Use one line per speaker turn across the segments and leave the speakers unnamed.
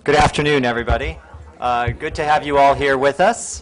Good afternoon, everybody. Good to have you all here with us.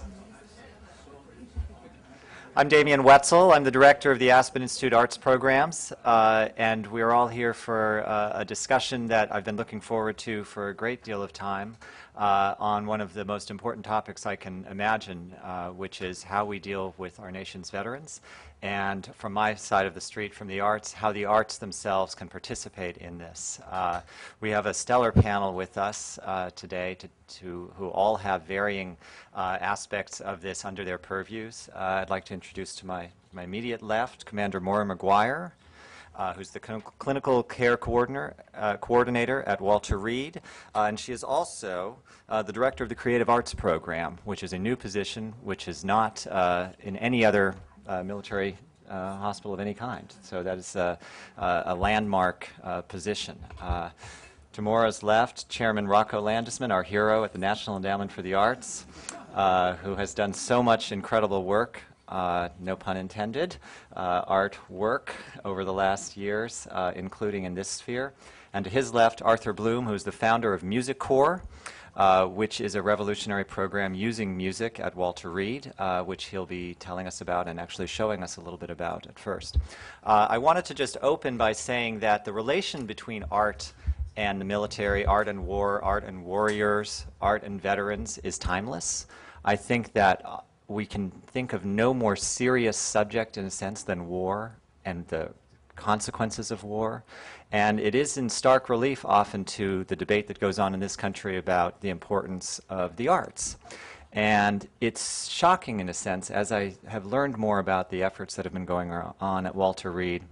I'm Damian Woetzel. I'm the director of the Aspen Institute Arts Programs, and we're all here for a discussion that I've been looking forward to for a great deal of time on one of the most important topics I can imagine, which is how we deal with our nation's veterans, and from my side of the street, from the arts, how the arts themselves can participate in this. We have a stellar panel with us today who all have varying aspects of this under their purviews. I'd like to introduce to my immediate left, Commander Moira McGuire, who's the clinical care coordinator at Walter Reed, and she is also the director of the Creative Arts Program, which is a new position which is not in any other military hospital of any kind. So that is a landmark position. To Moira's left, Chairman Rocco Landesman, our hero at the National Endowment for the Arts, who has done so much incredible work, no pun intended, art work over the last years, including in this sphere. And to his left, Arthur Bloom, who's the founder of Musicorps, which is a revolutionary program using music at Walter Reed, which he'll be telling us about and actually showing us a little bit about at first. I wanted to just open by saying that the relation between art and the military, art and war, art and warriors, art and veterans is timeless. I think that we can think of no more serious subject in a sense than war and the consequences of war. And it is in stark relief often to the debate that goes on in this country about the importance of the arts. And it's shocking in a sense, as I have learned more about the efforts that have been going on at Walter Reed,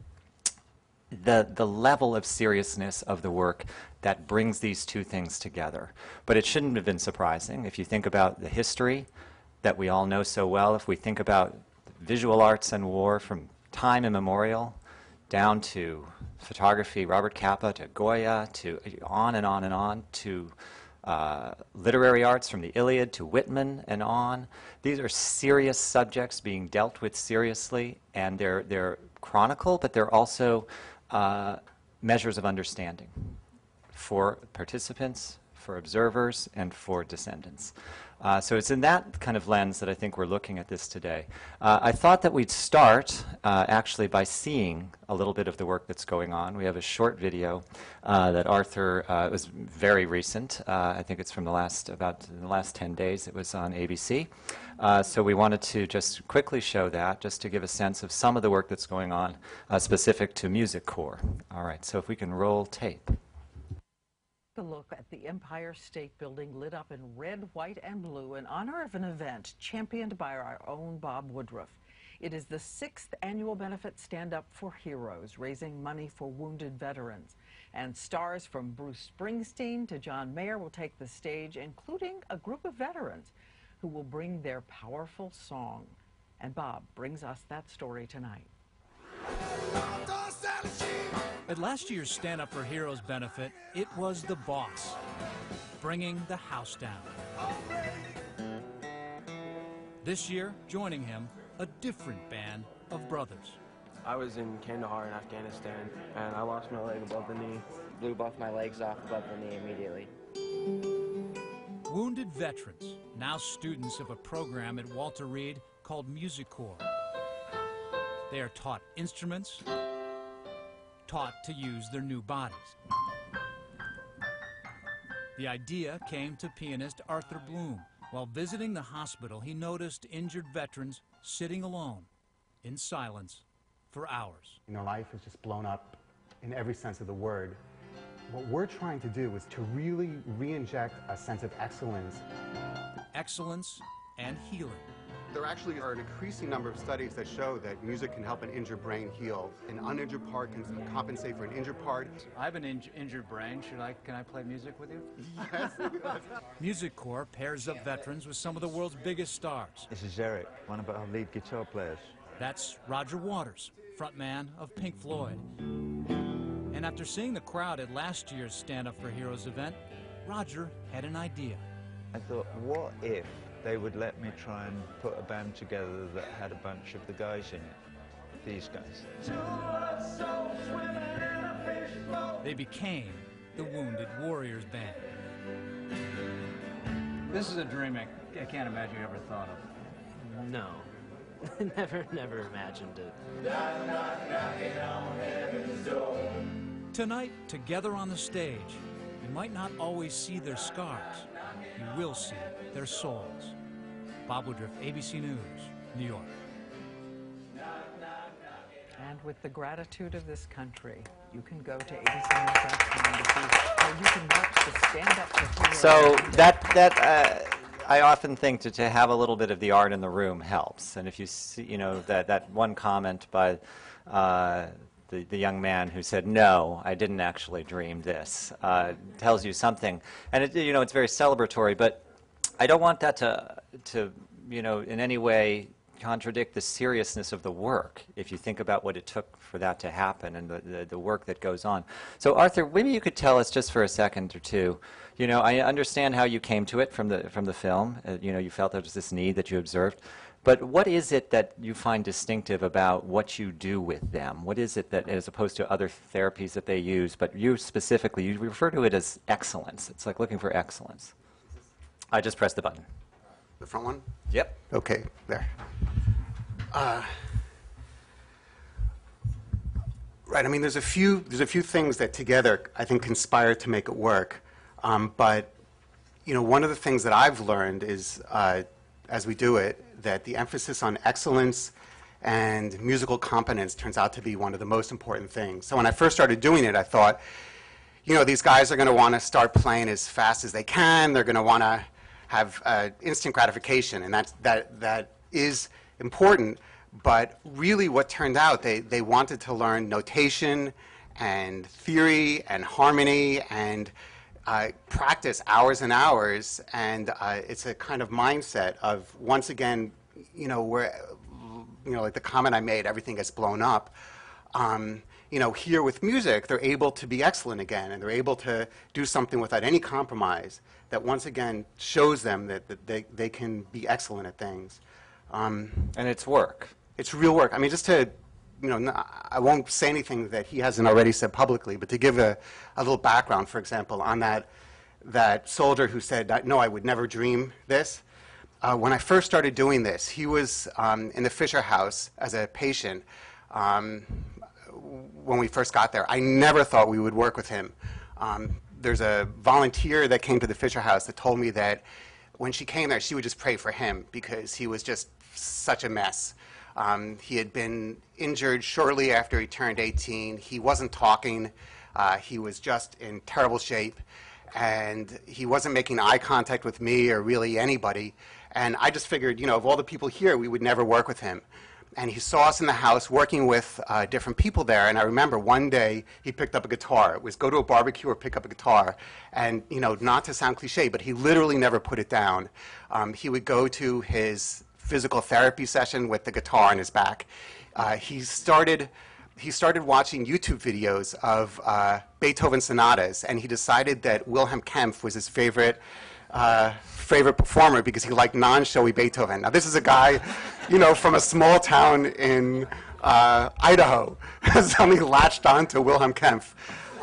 the level of seriousness of the work that brings these two things together. But it shouldn't have been surprising. If you think about the history that we all know so well, if we think about visual arts and war from time immemorial, down to photography, Robert Capa, to Goya, to on and on and on, to literary arts from the Iliad to Whitman and on. These are serious subjects being dealt with seriously, and they're chronicle, but they're also measures of understanding for participants, for observers, and for descendants. So it's in that kind of lens that I think we're looking at this today. I thought that we'd start actually by seeing a little bit of the work that's going on. We have a short video that Arthur, it was very recent. I think it's from the last 10 days. It was on ABC. So we wanted to just quickly show that, just to give a sense of some of the work that's going on specific to Musicorps. All right, so if we can roll tape.
A look at the Empire State Building lit up in red, white, and blue in honor of an event championed by our own Bob Woodruff. It is the 6th annual benefit Stand Up for Heroes, raising money for wounded veterans. And stars from Bruce Springsteen to John Mayer will take the stage, including a group of veterans who will bring their powerful song. And Bob brings us that story tonight.
At last year's Stand Up for Heroes benefit, it was the boss, bringing the house down. This year, joining him, a different band of brothers.
I was in Kandahar in Afghanistan, and I lost my leg above the knee.
Blew both my legs off above the knee immediately.
Wounded veterans, now students of a program at Walter Reed called Musicorps. They are taught instruments, taught to use their new bodies. The idea came to pianist Arthur Bloom. While visiting the hospital, he noticed injured veterans sitting alone, in silence, for hours.
You know, life is just blown up in every sense of the word. What we're trying to do is to really re-inject a sense of excellence.
Excellence and healing.
There actually are an increasing number of studies that show that music can help an injured brain heal. An uninjured part can compensate for an injured part.
I have an injured brain. Can I play music with you?
Yes.
Musicorps pairs up veterans with some of the world's biggest stars.
This is Eric, one of our lead guitar players.
That's Roger Waters, frontman of Pink Floyd. And after seeing the crowd at last year's Stand Up for Heroes event, Roger had an idea.
I thought, what if they would let me try and put a band together that had a bunch of the guys in it, these guys.
They became the Wounded Warriors Band.
This is a dream I can't imagine you ever thought of.
No. never imagined it.
Tonight, together on the stage, you might not always see their scars. You will see their souls. Bob Woodruff, ABC News, New York.
And with the gratitude of this country, you can go to abcnews.com to see how you can watch the Stand Up for Heroes.
So I often think to have a little bit of the art in the room helps. And if you see, you know, that one comment by the young man who said, "No, I didn't actually dream this," tells you something. And it, you know, it's very celebratory. But I don't want that to you know, in any way contradict the seriousness of the work, if you think about what it took for that to happen and the work that goes on. So Arthur, maybe you could tell us just for a second or two, you know, I understand how you came to it from the film. You know, you felt there was this need that you observed. But what is it that you find distinctive about what you do with them? What is it that, as opposed to other therapies that they use, but you specifically, you refer to it as excellence. It's like looking for excellence. I just pressed the button.
The front one?
Yep.
Okay, there. Right. I mean, there's a few things that together I think conspire to make it work. But you know, one of the things that I've learned is, as we do it, that the emphasis on excellence and musical competence turns out to be one of the most important things. So when I first started doing it, I thought, you know, these guys are going to want to start playing as fast as they can. They're going to want to have instant gratification, and that is important. But really what turned out, they wanted to learn notation and theory and harmony and practice hours and hours. And it's a kind of mindset of, once again, you know, where, you know, like the comment I made, everything gets blown up. You know, here with music, they're able to be excellent again, and they're able to do something without any compromise that once again shows them that they can be excellent at things.
And it's work.
It's real work. I mean, just to, you know, I won't say anything that he hasn't already said publicly, but to give a little background, for example, on that soldier who said, "No, I would never dream this." When I first started doing this, he was in the Fisher House as a patient. When we first got there, I never thought we would work with him. There's a volunteer that came to the Fisher House that told me that when she came there, she would just pray for him because he was just such a mess. He had been injured shortly after he turned 18. He wasn't talking. He was just in terrible shape. And he wasn't making eye contact with me or really anybody. And I just figured, you know, of all the people here, we would never work with him. And he saw us in the house working with different people there. And I remember one day he picked up a guitar. It was go to a barbecue or pick up a guitar. And, you know, not to sound cliche, but he literally never put it down. He would go to his physical therapy session with the guitar on his back. He started watching YouTube videos of Beethoven sonatas, and he decided that Wilhelm Kempff was his favorite performer because he liked non-showy Beethoven. Now, this is a guy, you know, from a small town in Idaho, suddenly latched on to Wilhelm Kempff.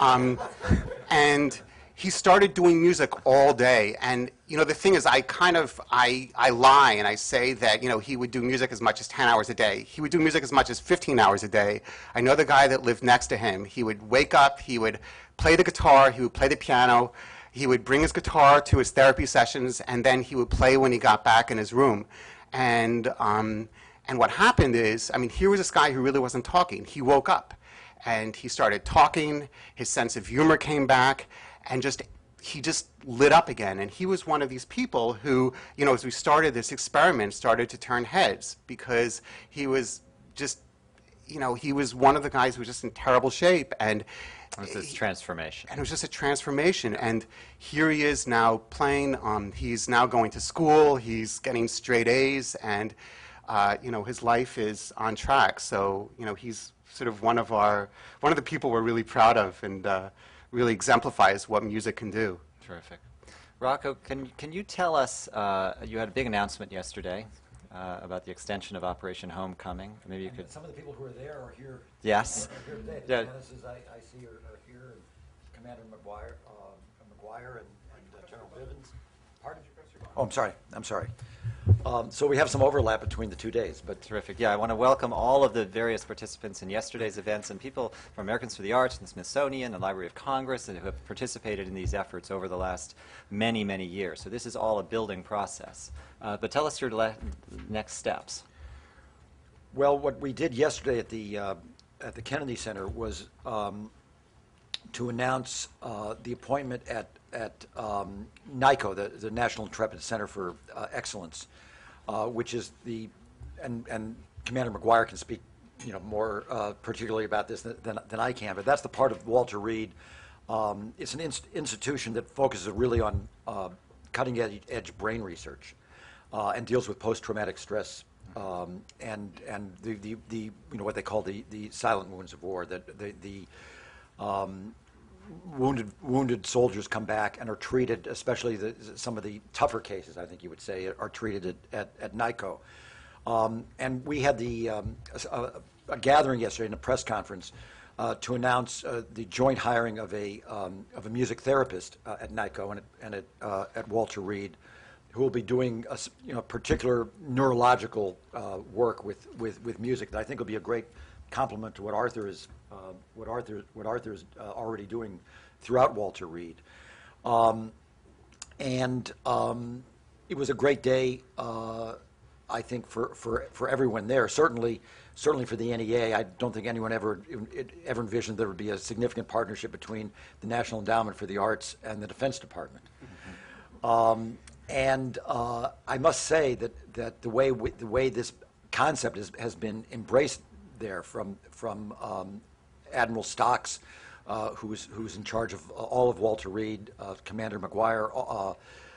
And he started doing music all day. And, you know, the thing is, I lie and I say that, you know, he would do music as much as 10 hours a day. He would do music as much as 15 hours a day. I know the guy that lived next to him. He would wake up, he would play the guitar, he would play the piano, he would bring his guitar to his therapy sessions, and then he would play when he got back in his room. And what happened is, I mean, here was this guy who really wasn't talking. He woke up, and he started talking, his sense of humor came back, and he just lit up again. And he was one of these people who, you know, as we started this experiment, started to turn heads because he was just, you know, he was one of the guys who was just in terrible shape. And
it was this transformation.
And it was just a transformation. And here he is now playing. He's now going to school. He's getting straight A's. And, you know, his life is on track. So, you know, he's sort of one of the people we're really proud of, and really exemplifies what music can do.
Terrific. Rocco, can you tell us, you had a big announcement yesterday about the extension of Operation Homecoming. Maybe you could...
Some of the people who are there are here.
Yes.
Are here today.
Yeah.
The Dennis's I see are here, and Commander McGuire and General Bivens. Pardon?
Oh, I'm sorry. I'm sorry. So we have some overlap between the 2 days, but
Terrific. Yeah, I want to welcome all of the various participants in yesterday's events and people from Americans for the Arts and the Smithsonian and Library of Congress and who have participated in these efforts over the last many, many years. So this is all a building process. But tell us your next steps.
well, what we did yesterday at the Kennedy Center was to announce the appointment at NICO, the National Intrepid Center for Excellence, which is and Commander McGuire can speak, more particularly about this than I can, but that's the part of Walter Reed. It's an institution that focuses really on cutting-edge brain research and deals with post-traumatic stress and the what they call the silent wounds of war. That the wounded soldiers come back and are treated, especially some of the tougher cases, I think you would say, are treated at NICO. And we had a gathering yesterday in a press conference to announce the joint hiring of a music therapist at NICO and at Walter Reed, who will be doing particular neurological work with music that I think will be a great complement to what Arthur is already doing throughout Walter Reed. It was a great day, I think, for everyone there. Certainly for the NEA. I don't think anyone ever envisioned there would be a significant partnership between the National Endowment for the Arts and the Defense Department. I must say that the way this concept has been embraced there from Admiral Stocks, who's in charge of all of Walter Reed, Commander McGuire,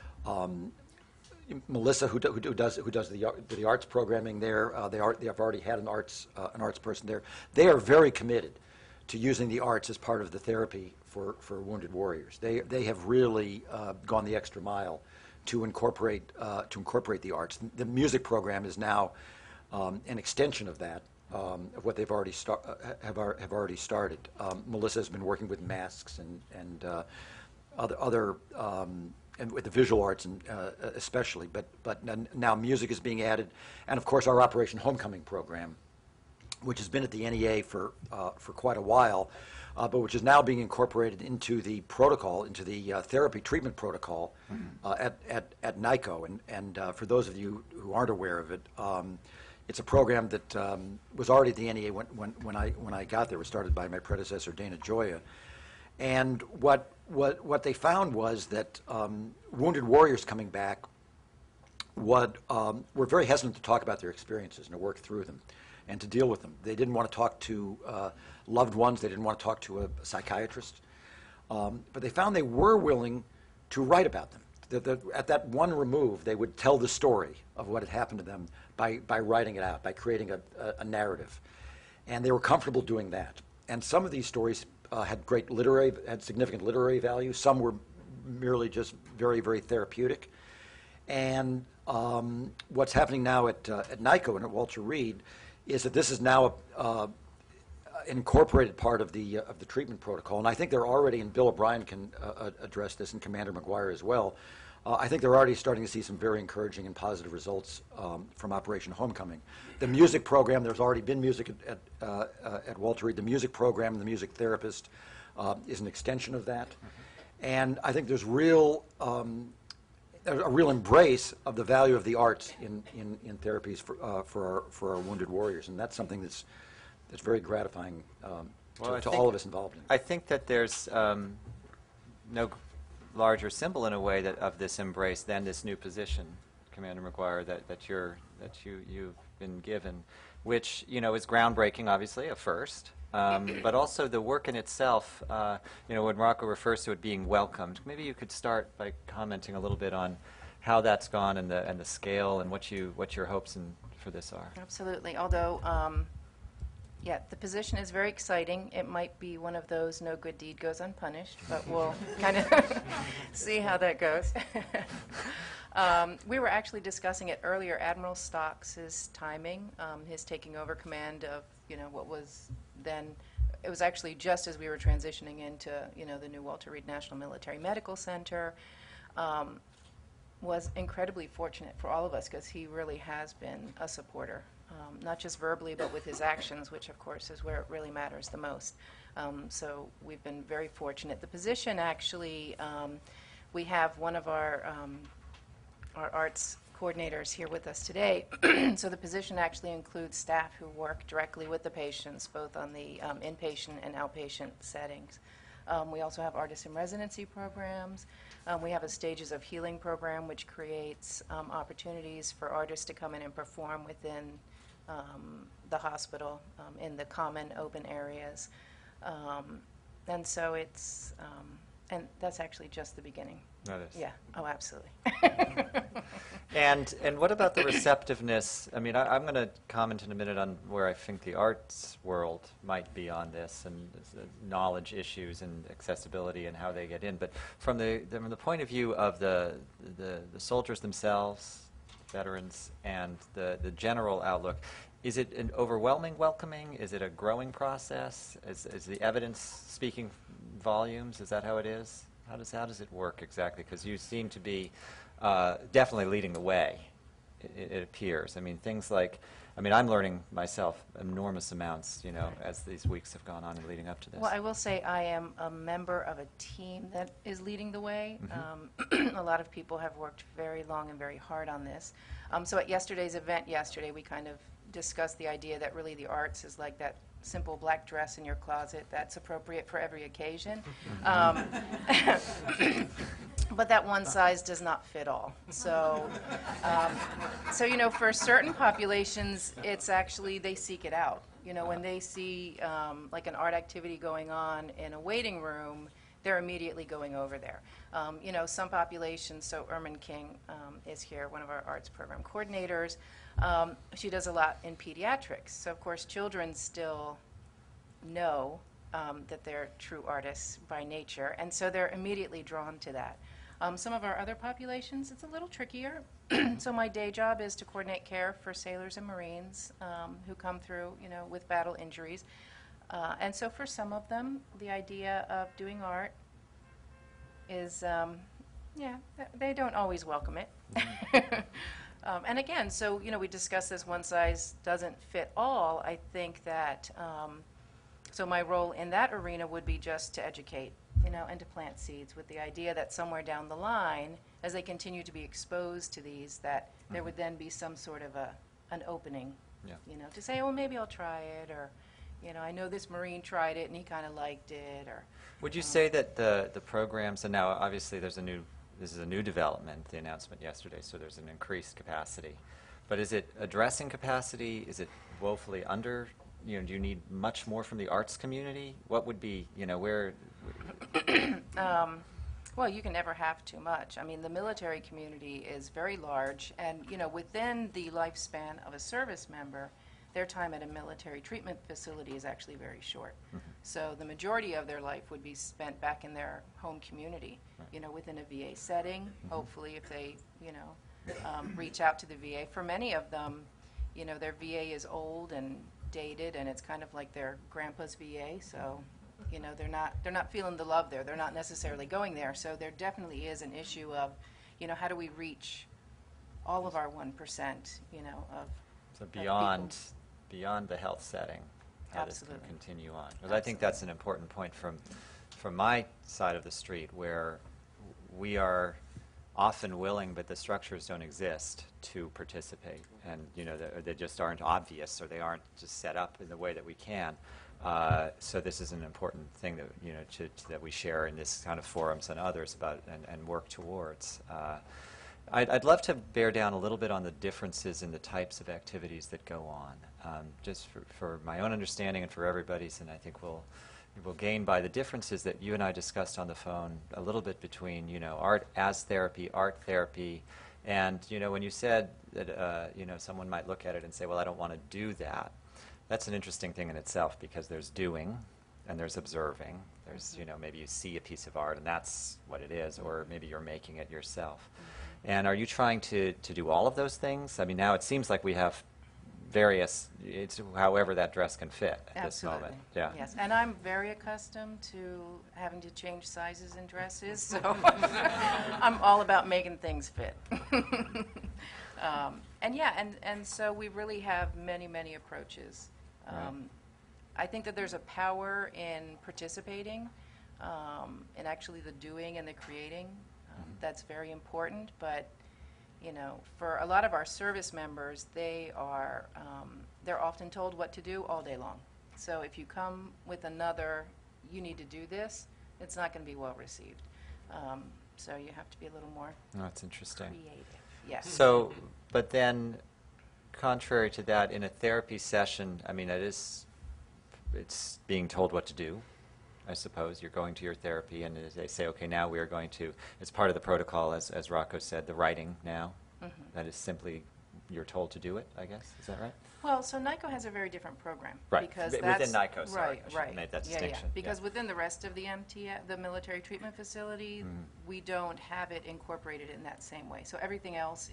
Melissa, who does the arts programming there. They have already had an arts person there. They are very committed to using the arts as part of the therapy for wounded warriors. They have really gone the extra mile to incorporate the arts. The music program is now an extension of that, of what they've already have already started. Melissa has been working with masks and other and with the visual arts and especially, but now music is being added, and of course our Operation Homecoming program, which has been at the NEA for quite a while, but which is now being incorporated into the protocol, into the therapy treatment protocol at NICO. And for those of you who aren't aware of it, it's a program that was already at the NEA when I got there. It was started by my predecessor, Dana Gioia. And what they found was that wounded warriors coming back were very hesitant to talk about their experiences and to work through them and to deal with them. They didn't want to talk to loved ones. They didn't want to talk to a psychiatrist. But they found they were willing to write about them. At that one remove, they would tell the story of what had happened to them by writing it out, by creating a narrative. And they were comfortable doing that. And some of these stories had significant literary value. Some were merely just very, very therapeutic. And what's happening now at NICO and at Walter Reed is that this is now an incorporated part of the treatment protocol. And I think they're already, and Bill O'Brien can address this, and Commander McGuire as well. I think they're already starting to see some very encouraging and positive results from Operation Homecoming. The music program, there's already been music at Walter Reed. The music program, the music therapist is an extension of that. And I think there's a real embrace of the value of the arts in therapies for our wounded warriors. And that's something that's very gratifying to all of us involved in it.
I think that there's no larger symbol in a way of this embrace than this new position, Commander McGuire, that you've been given, which is groundbreaking, obviously, a first, but also the work in itself. When Rocco refers to it being welcomed, maybe you could start by commenting a little bit on how that's gone and the scale and what your hopes for this are.
Absolutely. Although. Yeah, the position is very exciting. It might be one of those no good deed goes unpunished, but we'll kind of see how that goes. We were actually discussing it earlier, Admiral Stocks' timing, his taking over command of, what was then, it was actually just as we were transitioning into, the new Walter Reed National Military Medical Center. was incredibly fortunate for all of us because he really has been a supporter, not just verbally but with his actions, which of course is where it really matters the most. So we've been very fortunate. The position actually, we have one of our arts coordinators here with us today. So the position actually includes staff who work directly with the patients, both on the inpatient and outpatient settings. We also have artist in residency programs. We have a Stages of Healing program, which creates opportunities for artists to come in and perform within the hospital in the common open areas. And so it's, and that's actually just the beginning.
That is.
Yeah, oh, absolutely.
And what about the receptiveness? I mean, I'm going to comment in a minute on where I think the arts world might be on this, and knowledge issues and accessibility and how they get in. But from the point of view of the soldiers themselves, veterans, and the general outlook, is it an overwhelming welcoming? Is it a growing process? Is the evidence speaking volumes? Is that how it is? How does it work exactly? Because you seem to be definitely leading the way, it appears. I mean, things like, I mean, I'm learning myself enormous amounts, you know, as these weeks have gone on and leading up to this.
Well, I will say I am a member of a team that is leading the way. Mm-hmm. A lot of people have worked very long and very hard on this. So at yesterday's event we kind of discussed the idea that really the arts is like that simple black dress in your closet that's appropriate for every occasion. But that one size does not fit all. So, so you know, for certain populations, it's actually, they seek it out. You know, when they see like an art activity going on in a waiting room, they're immediately going over there. You know, some populations, so Ermin King is here, one of our arts program coordinators. She does a lot in pediatrics. So, of course, children still know that they're true artists by nature, and so they're immediately drawn to that. Some of our other populations, it's a little trickier. So my day job is to coordinate care for sailors and Marines who come through, you know, with battle injuries. And so for some of them, the idea of doing art is, yeah, they don't always welcome it. And again, so, you know, we discussed this one size doesn't fit all. I think that, so my role in that arena would be just to educate, you know, and to plant seeds with the idea that somewhere down the line, as they continue to be exposed to these, that there would then be some sort of an opening, you know, to say, well, maybe I'll try it, or, you know, I know this Marine tried it and he kind of liked it, or.
Would you say that the programs, and now obviously this is a new development, the announcement yesterday, so there's an increased capacity, but is it addressing capacity? Is it woefully under? You know, do you need much more from the arts community? What would be, you know, where?
Well, you can never have too much. I mean, the military community is very large, and, you know, within the lifespan of a service member, their time at a military treatment facility is actually very short. Mm-hmm. So the majority of their life would be spent back in their home community, you know, within a VA setting, hopefully if they, you know, reach out to the VA. For many of them, you know, their VA is old and dated, and it's kind of like their grandpa's VA, so, you know, they're not feeling the love there. They're not necessarily going there. So there definitely is an issue of, you know, how do we reach all of our 1%, you know, of
so beyond the health setting, how this can continue on. Because I think that's an important point from my side of the street, where we are often willing, but the structures don't exist to participate, and, you know, they just aren't obvious, or they aren't just set up in the way that we can. So this is an important thing that, you know, that we share in this kind of forums and others about and work towards. I'd love to bear down a little bit on the differences in the types of activities that go on, just for my own understanding and for everybody's, and I think we'll gain by the differences that you and I discussed on the phone a little bit between, you know, art as therapy, art therapy, and, you know, when you said that, you know, someone might look at it and say, well, I don't want to do that. That's an interesting thing in itself, because there's doing and there's observing. There's, you know, maybe you see a piece of art and that's what it is, or maybe you're making it yourself. And are you trying to do all of those things? I mean, now it seems like we have various, it's however that dress can fit at this
Absolutely.
moment. Yeah.
Yes, and I'm very accustomed to having to change sizes in dresses, so I'm all about making things fit. And yeah, and so we really have many, many approaches. I think that there's a power in participating, and actually the doing and the creating. That's very important, but you know, for a lot of our service members, they are, they're often told what to do all day long. So if you come with another, you need to do this, it's not going to be well received. So you have to be a little more
That's interesting.
creative. Yes.
So, but then, contrary to that, in a therapy session, I mean, it's being told what to do, I suppose. You're going to your therapy, and they say, okay, now we are going to, it's part of the protocol, as Rocco said, the writing now. That is simply, you're told to do it, I guess. Is that right?
Well, so NICO has a very different program.
Right.
Because
Within
that's,
NICO, sorry.
right,
I should
right.
have made that
Yeah,
distinction.
yeah. Because within the rest of the the military treatment facility, we don't have it incorporated in that same way. So everything else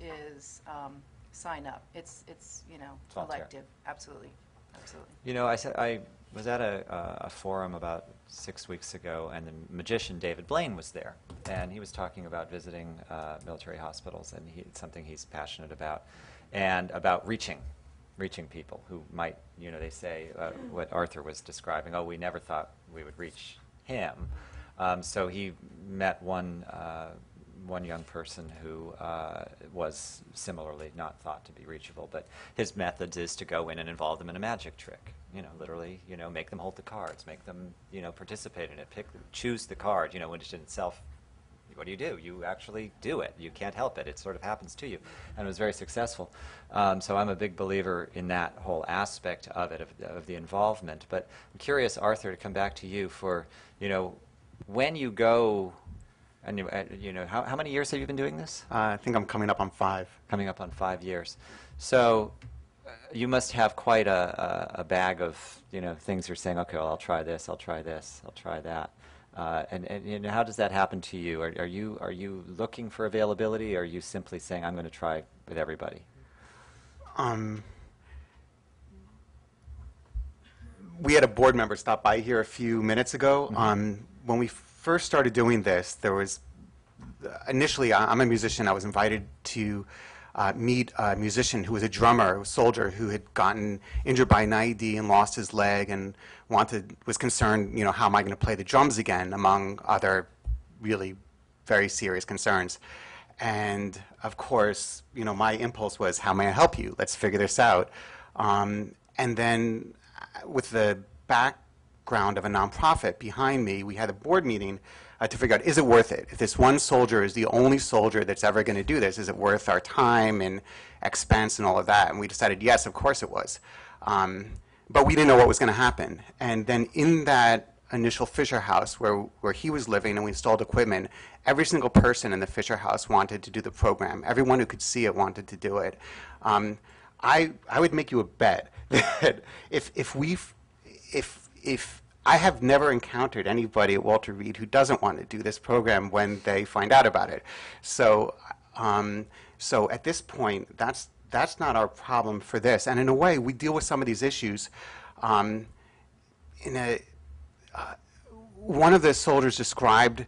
sign up. It's you know,
Volunteer.
elective. Absolutely. Absolutely.
You know, I was at a forum about 6 weeks ago, and the magician David Blaine was there, and he was talking about visiting military hospitals, and it's something he's passionate about, and about reaching people who might, you know, they say what Arthur was describing. Oh, we never thought we would reach him. So he met one young person who was similarly not thought to be reachable, but his method is to go in and involve them in a magic trick. You know, literally, you know, make them hold the cards, make them, you know, participate in it, choose the card, you know, which in itself, what do? You actually do it. You can't help it. It sort of happens to you. And it was very successful. So I'm a big believer in that whole aspect of it, of the involvement. But I'm curious, Arthur, to come back to you for, you know, when you go, and you know, how many years have you been doing this?
I think I'm coming up on 5.
Coming up on 5 years. So you must have quite a bag of, you know, things you're saying, okay, well, I'll try this, I'll try this, I'll try that. And you know, how does that happen to you? Are you looking for availability, or are you simply saying, I'm going to try with everybody?
We had a board member stop by here a few minutes ago. When we first started doing this, there was, initially, I'm a musician. I was invited to meet a musician who was a drummer, a soldier who had gotten injured by an IED and lost his leg and was concerned, you know, how am I going to play the drums again, among other really very serious concerns. And of course, you know, my impulse was, how may I help you? Let's figure this out. And then with the background of a nonprofit behind me, we had a board meeting to figure out, is it worth it? If this one soldier is the only soldier that's ever going to do this, is it worth our time and expense and all of that? And we decided, yes, of course it was. But we didn't know what was going to happen. And then in that initial Fisher house where he was living and we installed equipment, every single person in the Fisher house wanted to do the program. Everyone who could see it wanted to do it. I would make you a bet that if I have never encountered anybody at Walter Reed who doesn't want to do this program when they find out about it. So, so at this point, that's not our problem for this. And in a way, we deal with some of these issues. One of the soldiers described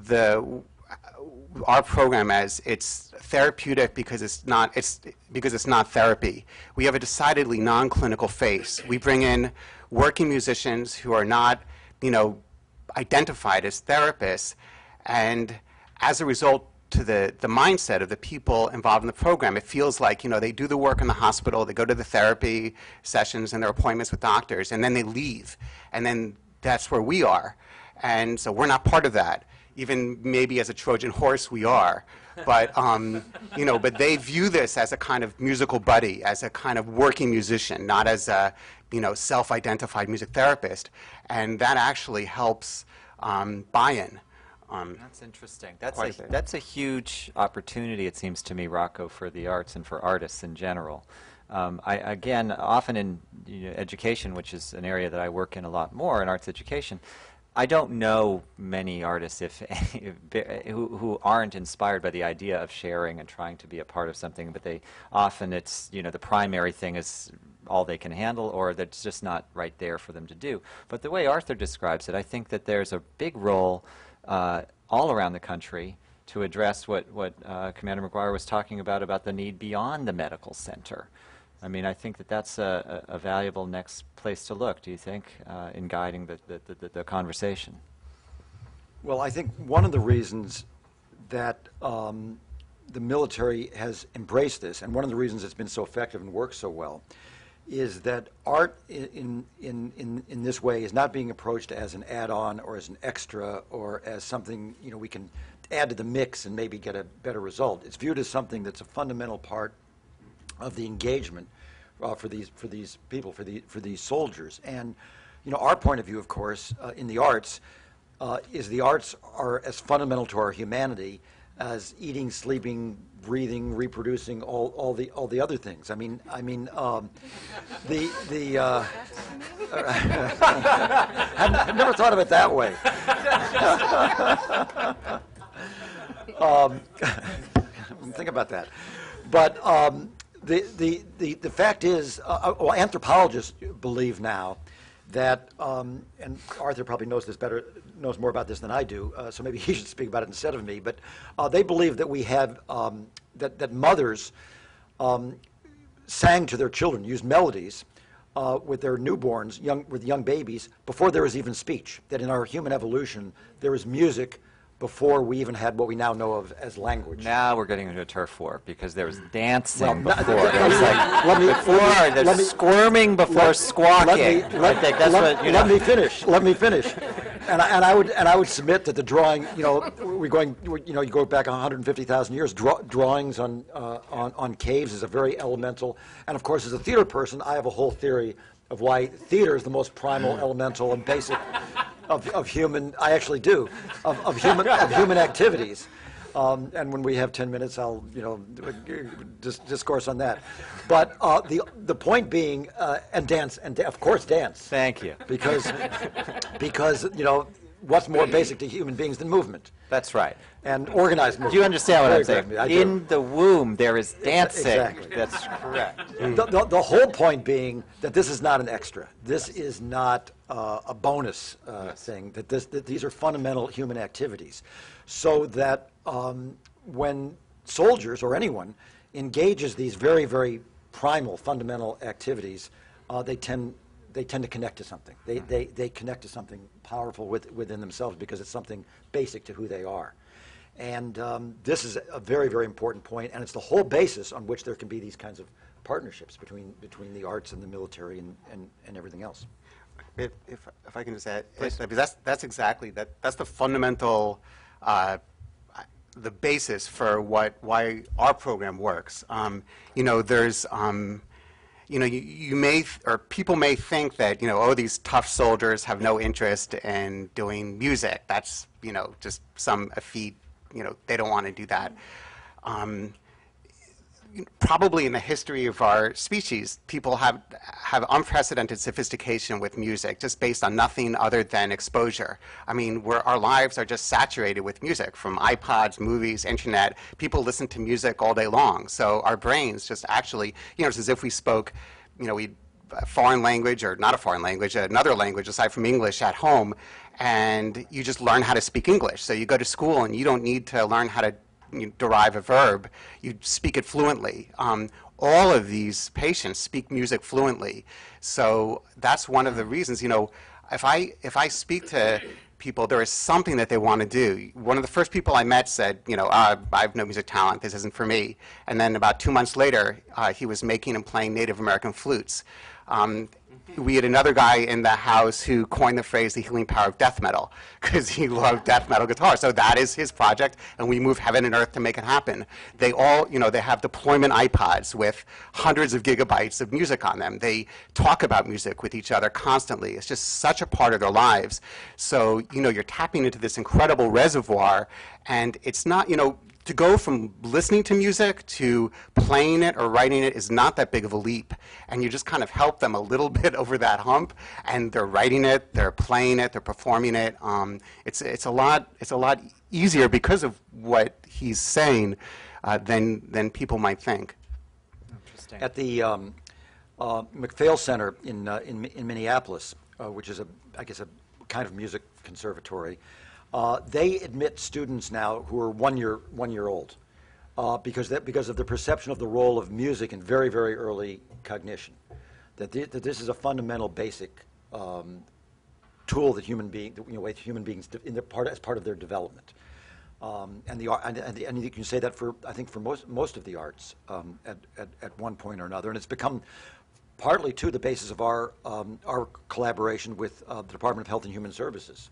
our program as it's therapeutic because it's not therapy. We have a decidedly non-clinical face. We bring in working musicians who are not, you know, identified as therapists, and as a result, to the mindset of the people involved in the program, it feels like, you know, they do the work in the hospital, they go to the therapy sessions and their appointments with doctors, and then they leave, and then that's where we are. And so we're not part of that. Even maybe as a Trojan horse we are. But, you know, but they view this as a kind of musical buddy, as a kind of working musician, not as a, you know, self-identified music therapist. And that actually helps buy-in.
That's interesting. That's a huge opportunity, it seems to me, Rocco, for the arts and for artists in general. Again, often in education, which is an area that I work in a lot more, in arts education, I don't know many artists who aren't inspired by the idea of sharing and trying to be a part of something, but they often, it's, you know, the primary thing is all they can handle, or that's just not right there for them to do. But the way Arthur describes it, I think that there's a big role all around the country to address what Commander McGuire was talking about the need beyond the medical center. I mean, I think that that's a valuable next place to look, do you think, in guiding the conversation?
Well, I think one of the reasons that the military has embraced this, and one of the reasons it's been so effective and works so well, is that art in this way is not being approached as an add-on or as an extra or as something, you know, we can add to the mix and maybe get a better result. It's viewed as something that's a fundamental part of the engagement for these people, for these soldiers. And, you know, our point of view, of course, in the arts, is the arts are as fundamental to our humanity as eating, sleeping, breathing, reproducing, all the other things. I mean, I I've never thought of it that way. Think about that. But the fact is, well, anthropologists believe now that, and Arthur probably knows this better, knows more about this than I do, so maybe he should speak about it instead of me, but they believe that we have, that mothers sang to their children, used melodies with their newborns, with young babies, before there was even speech, that in our human evolution, there was music before we even had what we now know of as language.
Now we're getting into a turf war because there was dancing
Well,
before. There was like there's squirming before squawking.
Let me finish. Let me finish. And I would submit that the drawing, you know, you go back 150,000 years. Drawings on caves is a very elemental. And of course, as a theater person, I have a whole theory of why theater is the most primal, elemental, and basic of human. I actually do of human activities. And when we have 10 minutes, I'll discourse on that. But the point being, and dance, and of course dance.
Thank you.
Because you know, what's more basic to human beings than movement?
That's right.
And organized movement.
Do you understand what I'm saying?
I do.
In the womb, there is dancing.
Exactly.
That's correct.
The whole point being that this is not an extra. This is not a bonus thing. That these are fundamental human activities, so that when soldiers or anyone engages these very, very primal, fundamental activities, they tend to connect to something. They connect to something powerful within themselves because it's something basic to who they are. And this is a very, very important point, and it's the whole basis on which there can be these kinds of partnerships between the arts and the military and everything else.
If I can just add, that's exactly that's the fundamental, the basis for why our program works. You know, there's you know, you may, or people may think that, you know, oh, these tough soldiers have no interest in doing music. That's, you know, just some effete, you know, they don't want to do that. Probably in the history of our species, people have unprecedented sophistication with music just based on nothing other than exposure. I mean, our lives are just saturated with music, from iPods, movies, internet. People listen to music all day long. So our brains just actually, you know, it's as if we spoke, you know, a foreign language, or not a foreign language, another language aside from English at home, and you just learn how to speak English. So you go to school and you don't need to learn how to derive a verb, you speak it fluently. All of these patients speak music fluently. So that's one of the reasons, you know, if I speak to people, there is something that they want to do. One of the first people I met said, you know, I have no music talent, this isn't for me. And then about 2 months later, he was making and playing Native American flutes. We had another guy in the house who coined the phrase the healing power of death metal, because he loved death metal guitar. So that is his project, and we move heaven and earth to make it happen. They all, you know, they have deployment iPods with hundreds of gigabytes of music on them. They talk about music with each other constantly. It's just such a part of their lives. So, you know, you're tapping into this incredible reservoir, and it's not, you know, to go from listening to music to playing it or writing it is not that big of a leap. And you just kind of help them a little bit over that hump, and they're writing it, they're playing it, they're performing it. It's a lot easier because of what he's saying than people might think.
Interesting.
At the McPhail Center in Minneapolis, which is I guess a kind of music conservatory, they admit students now who are one year old because of the perception of the role of music in very, very early cognition. That this is a fundamental, basic tool that human beings as part of their development. And you can say that I think for most of the arts at one point or another, and it's become partly too the basis of our collaboration with the Department of Health and Human Services.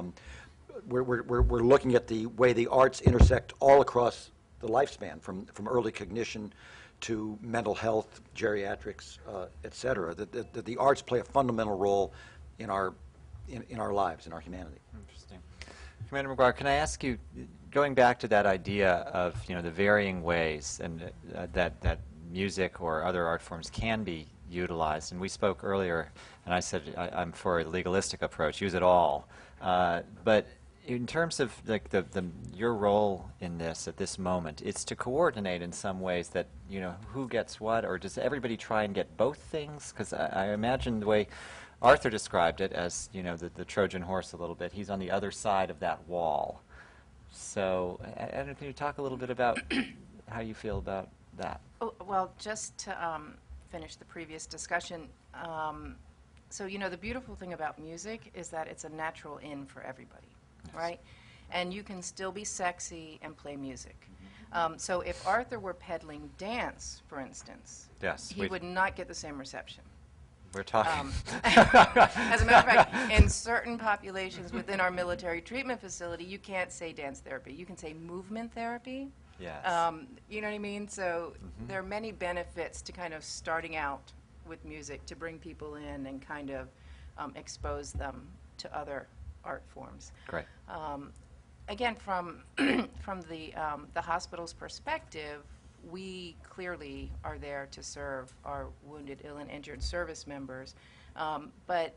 We're looking at the way the arts intersect all across the lifespan, from early cognition to mental health, geriatrics, et cetera. That the arts play a fundamental role in our lives, in our humanity.
Interesting. Commander McGuire, can I ask you, going back to that idea of the varying ways and that music or other art forms can be utilized, and we spoke earlier, and I said I'm for a legalistic approach, use it all, but in terms of like your role in this at this moment, it's to coordinate in some ways that who gets what, or does everybody try and get both things? Because I imagine the way Arthur described it as the Trojan horse a little bit. He's on the other side of that wall. So, I don't know, can you talk a little bit about how you feel about that?
Oh, well, just to finish the previous discussion, so the beautiful thing about music is that it's a natural in for everybody, right? And you can still be sexy and play music. So if Arthur were peddling dance, for instance,
yes,
he would not get the same reception.
We're talking.
As a matter of fact, in certain populations within our military treatment facility, you can't say dance therapy. You can say movement therapy.
Yes.
You know what I mean? So there are many benefits to kind of starting out with music to bring people in and kind of expose them to other art forms.
Great.
Again, from the hospital's perspective, we clearly are there to serve our wounded, ill, and injured service members. But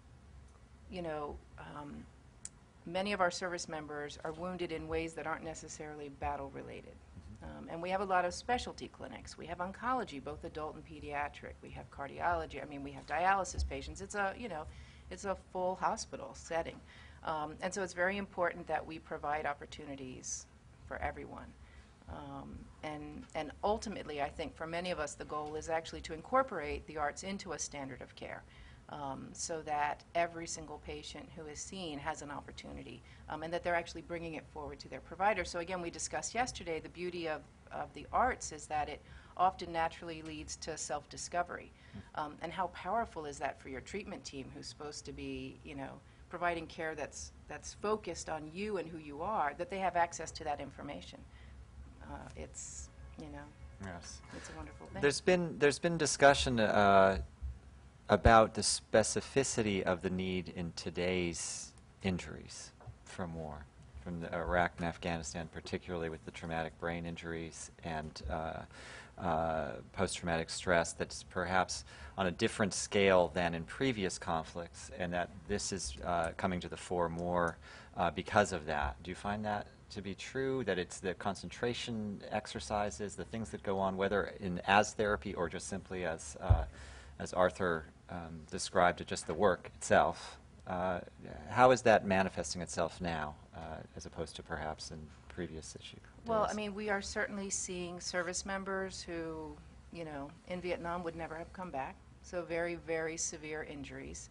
many of our service members are wounded in ways that aren't necessarily battle-related. And we have a lot of specialty clinics. We have oncology, both adult and pediatric. We have cardiology. I mean, we have dialysis patients. It's a full hospital setting. And so it's very important that we provide opportunities for everyone. And ultimately, I think for many of us, the goal is actually to incorporate the arts into a standard of care, so that every single patient who is seen has an opportunity, and that they're actually bringing it forward to their provider. So again, we discussed yesterday, the beauty of the arts is that it often naturally leads to self-discovery. And how powerful is that for your treatment team, who's supposed to be, providing care that's focused on you and who you are, that they have access to that information. It's,
yes,
it's a wonderful thing.
There's been discussion about the specificity of the need in today's injuries from war, from the Iraq and Afghanistan, particularly with the traumatic brain injuries and post-traumatic stress that's perhaps on a different scale than in previous conflicts, and that this is coming to the fore more because of that. Do you find that to be true, that it's the concentration exercises, the things that go on, whether as therapy or just simply as Arthur described it, just the work itself? How is that manifesting itself now, as opposed to perhaps in previous issues?
Well, I mean, we are certainly seeing service members who, in Vietnam would never have come back, so very, very severe injuries.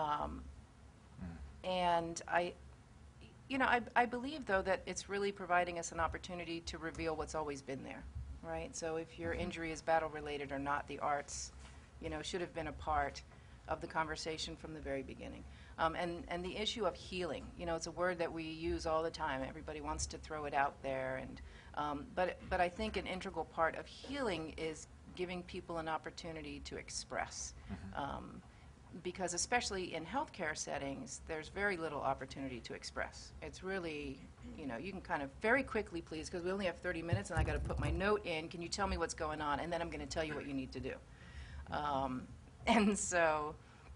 And I believe, though, that it's really providing us an opportunity to reveal what's always been there, right? So if your injury is battle-related or not, the arts, should have been a part of the conversation from the very beginning. And the issue of healing, it's a word that we use all the time. Everybody wants to throw it out there, and but I think an integral part of healing is giving people an opportunity to express. Because especially in healthcare settings, there's very little opportunity to express. It's really, you can kind of very quickly, please, because we only have 30 minutes and I got to put my note in, can you tell me what's going on? And then I'm going to tell you what you need to do. And so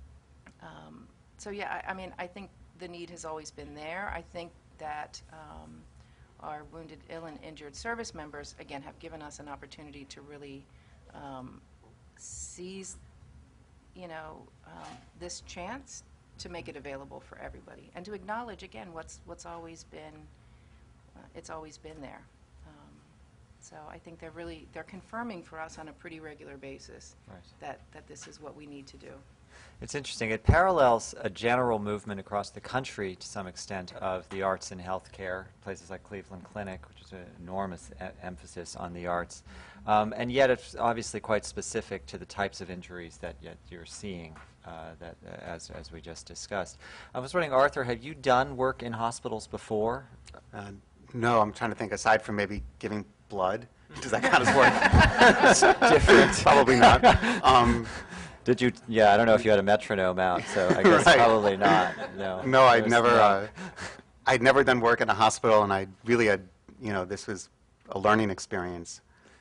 yeah, I mean, I think the need has always been there. I think that our wounded, ill, and injured service members, again, have given us an opportunity to really seize you know, this chance to make it available for everybody and to acknowledge again what's always been it's always been there. So I think they're confirming for us on a pretty regular basis that this is what we need to do.
It's interesting. It parallels a general movement across the country to some extent of the arts in healthcare, places like Cleveland Clinic, which is an enormous emphasis on the arts. And yet it's obviously quite specific to the types of injuries that yet you're seeing, as we just discussed. I was wondering, Arthur, have you done work in hospitals before?
No, I'm trying to think, aside from maybe giving blood. Does that count as work?
It's different.
Probably not.
Did you? Yeah, I don't know if you had a metronome out, so I guess probably not. No.
No, I'd never. I'd never done work in a hospital, and I really had. You know, this was a learning experience.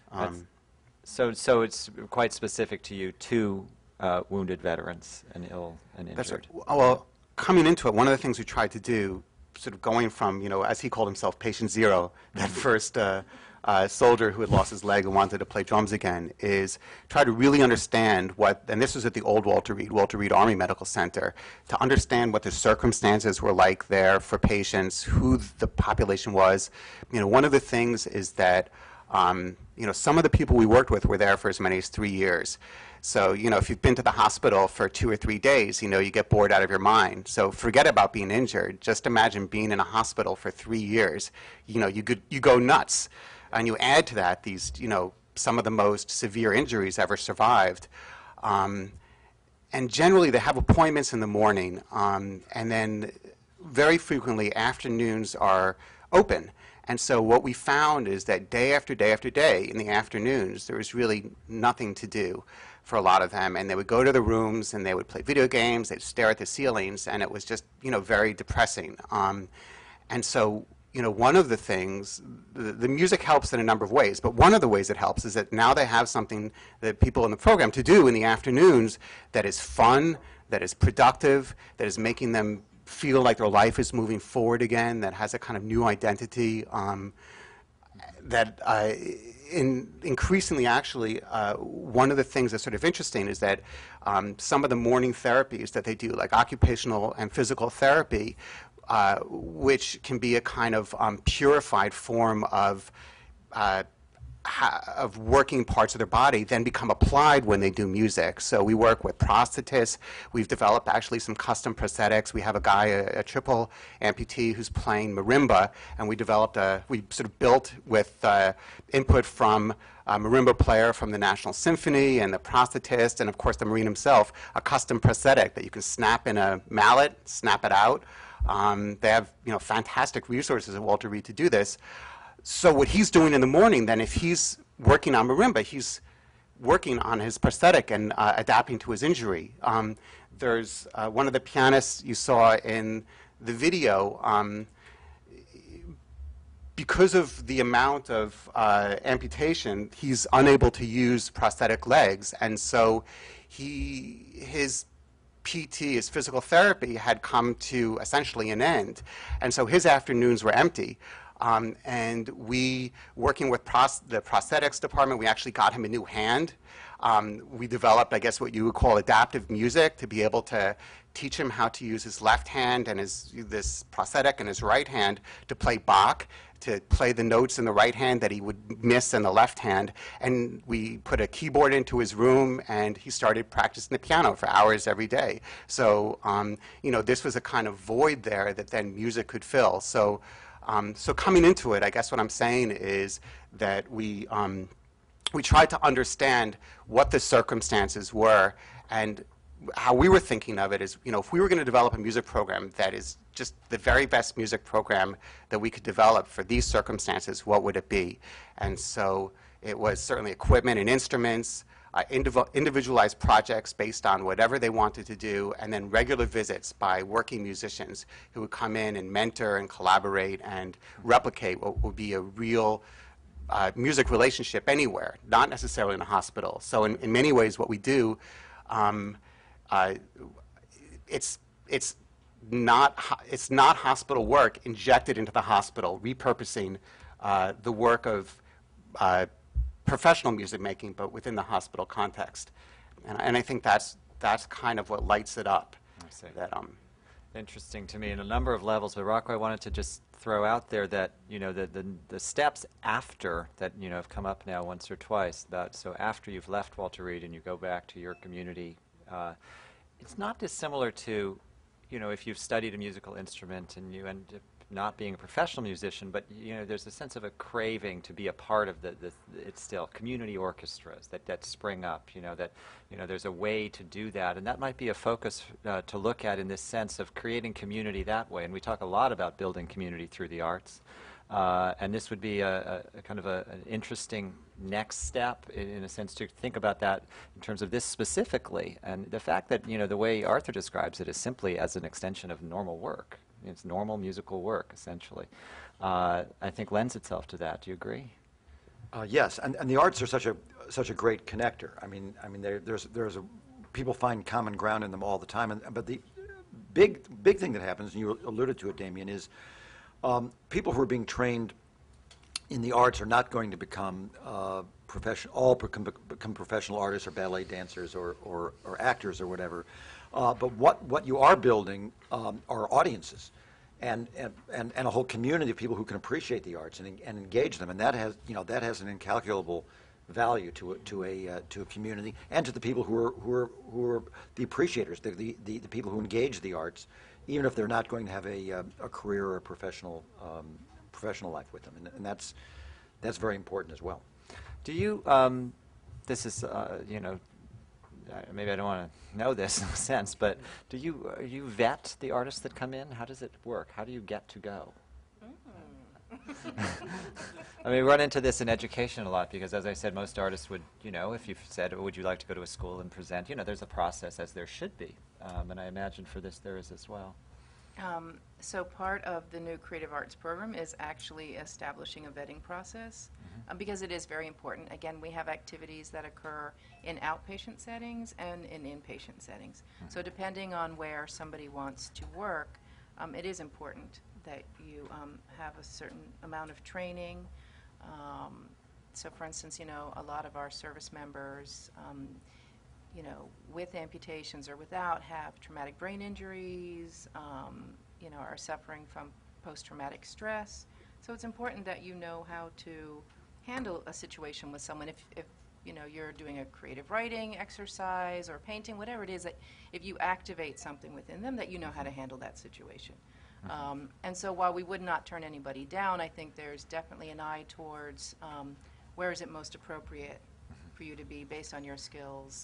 So it's quite specific to you, to wounded veterans and ill and injured.
That's right. Well, coming into it, one of the things we tried to do, sort of going from, you know, as he called himself, patient zero, that first soldier who had lost his leg and wanted to play drums again, is try to really understand what, and this was at the old Walter Reed Army Medical Center, to understand what the circumstances were like there for patients, who the population was. You know, one of the things is that, you know, some of the people we worked with were there for as many as 3 years. So, you know, if you've been to the hospital for 2 or 3 days, you know, you get bored out of your mind. So forget about being injured. Just imagine being in a hospital for 3 years. You know, you go nuts. And you add to that these, you know, some of the most severe injuries ever survived. And generally they have appointments in the morning, and then very frequently afternoons are open. And so what we found is that day after day after day in the afternoons, there was really nothing to do for a lot of them. And they would go to the rooms and they would play video games, they'd stare at the ceilings, and it was just, you know, very depressing. And so, you know, one of the things, the music helps in a number of ways, but one of the ways it helps is that now they have something that people in the program to do in the afternoons that is fun, that is productive, that is making them feel like their life is moving forward again, that has a kind of new identity, that increasingly actually, one of the things that's sort of interesting is that some of the morning therapies that they do, like occupational and physical therapy, which can be a kind of purified form of working parts of their body, then become applied when they do music. So we work with prosthetists. We've developed actually some custom prosthetics. We have a guy, a triple amputee, who's playing marimba, and we sort of built with input from a marimba player from the National Symphony and the prosthetist, and of course the Marine himself, a custom prosthetic that you can snap in a mallet, snap it out. They have, you know, fantastic resources at Walter Reed to do this. So what he's doing in the morning, then, if he's working on marimba, he's working on his prosthetic and adapting to his injury. There's one of the pianists you saw in the video, because of the amount of amputation, he's unable to use prosthetic legs, and so his PT, his physical therapy, had come to essentially an end, and so his afternoons were empty. And we, working with the prosthetics department, we actually got him a new hand. We developed, I guess, what you would call adaptive music to be able to teach him how to use his left hand and this prosthetic and his right hand to play Bach, to play the notes in the right hand that he would miss in the left hand. And we put a keyboard into his room, and he started practicing the piano for hours every day. So, you know, this was a kind of void there that then music could fill. So coming into it, I guess what I'm saying is that we tried to understand what the circumstances were, and how we were thinking of it is, you know, if we were going to develop a music program that is just the very best music program that we could develop for these circumstances, what would it be? And so it was certainly equipment and instruments, individualized projects based on whatever they wanted to do, and then regular visits by working musicians who would come in and mentor and collaborate and replicate what would be a real music relationship anywhere, not necessarily in a hospital. So in many ways what we do, it's not hospital work injected into the hospital, repurposing the work of professional music making, but within the hospital context. And I think that's that's kind of what lights it up.
I see.
That,
Interesting to me in a number of levels, but Rocco, I wanted to just throw out there that, you know, the steps after that, you know, have come up now once or twice, so after you've left Walter Reed and you go back to your community, it's not dissimilar to, you know, if you've studied a musical instrument and you end up not being a professional musician, but, you know, there's a sense of a craving to be a part of it's still community orchestras that spring up, you know, that, you know, there's a way to do that, and that might be a focus to look at in this sense of creating community that way. And we talk a lot about building community through the arts, and this would be a kind of an interesting next step in a sense to think about that in terms of this specifically, and the fact that, you know, the way Arthur describes it is simply as an extension of normal work. It's normal musical work, essentially. I think lends itself to that. Do you agree?
Yes, and the arts are such a great connector. I mean, people find common ground in them all the time. But the big thing that happens, and you alluded to it, Damian, is people who are being trained in the arts are not going to become become professional artists or ballet dancers or actors or whatever. But what you are building are audiences, and a whole community of people who can appreciate the arts and engage them, and that has an incalculable value to a community and to the people who are the appreciators, the people who engage the arts, even if they're not going to have a career or a professional life with them, and that's very important as well.
Do you? This is you know. Maybe I don't want to know this in a sense, but do you vet the artists that come in? How does it work? How do you get to go? I mean, we run into this in education a lot because, as I said, most artists would, you know, if you've said, oh, would you like to go to a school and present, you know, there's a process, as there should be. And I imagine for this there is as well.
So part of the new creative arts program is actually establishing a vetting process, because it is very important. Again, we have activities that occur in outpatient settings and in inpatient settings. So depending on where somebody wants to work, it is important that you have a certain amount of training. So for instance, you know, a lot of our service members, you know, with amputations or without, have traumatic brain injuries, you know, are suffering from post-traumatic stress. So it's important that you know how to handle a situation with someone. If you know, you're doing a creative writing exercise or painting, whatever it is, that if you activate something within them, that you know how to handle that situation. And so while we would not turn anybody down, I think there's definitely an eye towards where is it most appropriate for you to be based on your skills.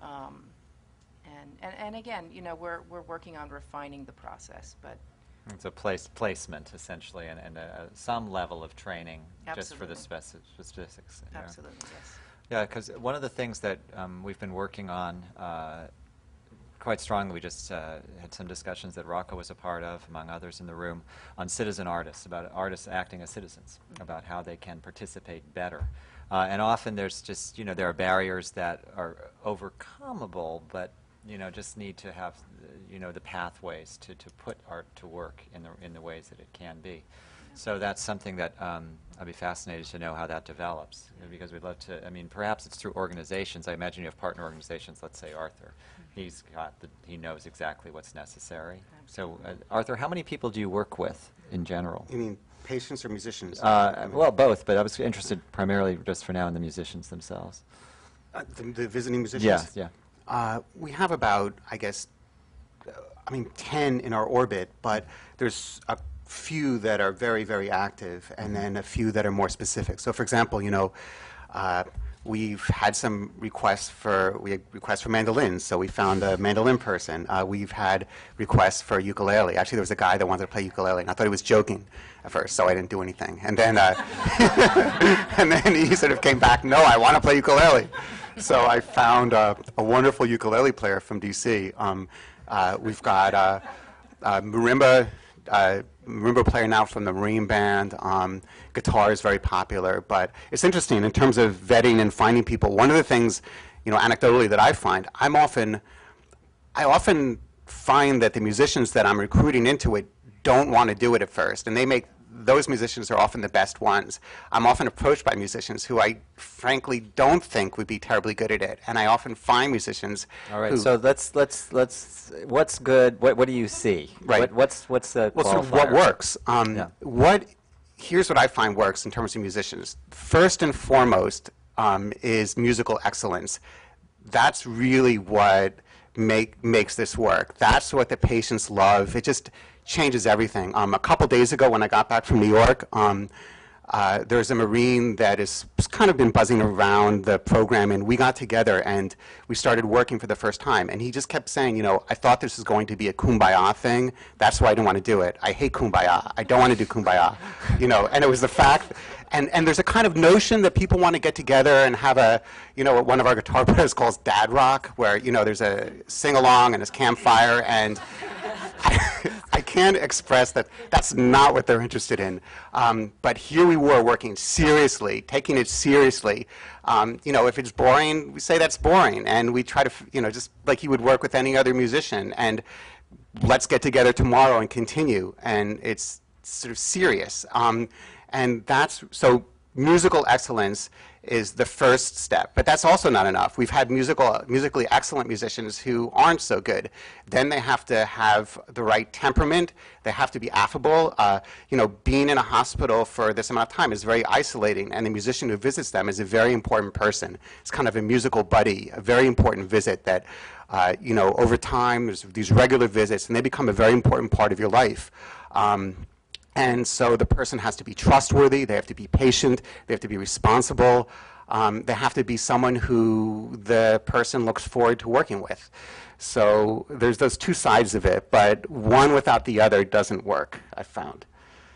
And again, you know, we're working on refining the process, but
it's a placement essentially, and some level of training.
Absolutely.
Just for the specifics. Yeah.
Absolutely, yes.
Yeah, because one of the things that we've been working on quite strongly, we just had some discussions that Rocco was a part of, among others in the room, on citizen artists, about artists acting as citizens, about how they can participate better. And often there's just, you know, there are barriers that are overcomable, but, you know, just need to have, you know, the pathways to put art to work in the ways that it can be. So that's something that I'd be fascinated to know how that develops, because we'd love to, I mean, perhaps it's through organizations. I imagine you have partner organizations, let's say Arthur. He knows exactly what's necessary. So, Arthur, how many people do you work with in general?
You mean patients or musicians?
Well, both, but I was interested primarily just for now in the musicians themselves.
The visiting musicians?
Yes, yeah.
We have about, I guess, 10 in our orbit, but there's a few that are very, very active, and then a few that are more specific. So, for example, you know, we've had some requests for mandolins, so we found a mandolin person. We've had requests for ukulele. Actually, there was a guy that wanted to play ukulele, and I thought he was joking at first, so I didn't do anything. And then, and then he sort of came back, no, I want to play ukulele. So I found a wonderful ukulele player from D.C. We've got a marimba player now from the Marine Band. Guitar is very popular, but it's interesting in terms of vetting and finding people. One of the things, you know, anecdotally that I find, I often find that the musicians that I'm recruiting into it don't want to do it at first, and they make those musicians are often the best ones. I'm often approached by musicians who I frankly don't think would be terribly good at it, and I often find musicians.
All right.
Who,
So let's. What's good? What do you see?
Right.
What's the
well, so what
qualifier?
works?
Yeah.
Here's what I find works in terms of musicians. First and foremost is musical excellence. That's really what makes this work. That's what the patients love. It just changes everything. A couple days ago when I got back from New York, there's a Marine that has kind of been buzzing around the program, and we got together and we started working for the first time. And he just kept saying, you know, I thought this was going to be a kumbaya thing. That's why I didn't want to do it. I hate kumbaya. I don't want to do kumbaya. You know, and it was the fact. And there's a kind of notion that people want to get together and have a, you know, what one of our guitar players calls dad rock, where, you know, there's a sing-along and a campfire, and I can't express that that's not what they're interested in. But here we were working seriously, taking it seriously. You know, if it's boring, we say that's boring, and we try to, you know, just like you would work with any other musician, and let's get together tomorrow and continue, and it's sort of serious. And that's, so musical excellence is the first step, but that's also not enough. We've had musically excellent musicians who aren't so good. Then they have to have the right temperament. They have to be affable. You know, being in a hospital for this amount of time is very isolating, and the musician who visits them is a very important person. It's kind of a musical buddy, a very important visit that, you know, over time, there's these regular visits, and they become a very important part of your life. And so the person has to be trustworthy, they have to be patient, they have to be responsible, they have to be someone who the person looks forward to working with. So there's those two sides of it, but one without the other doesn't work, I've found.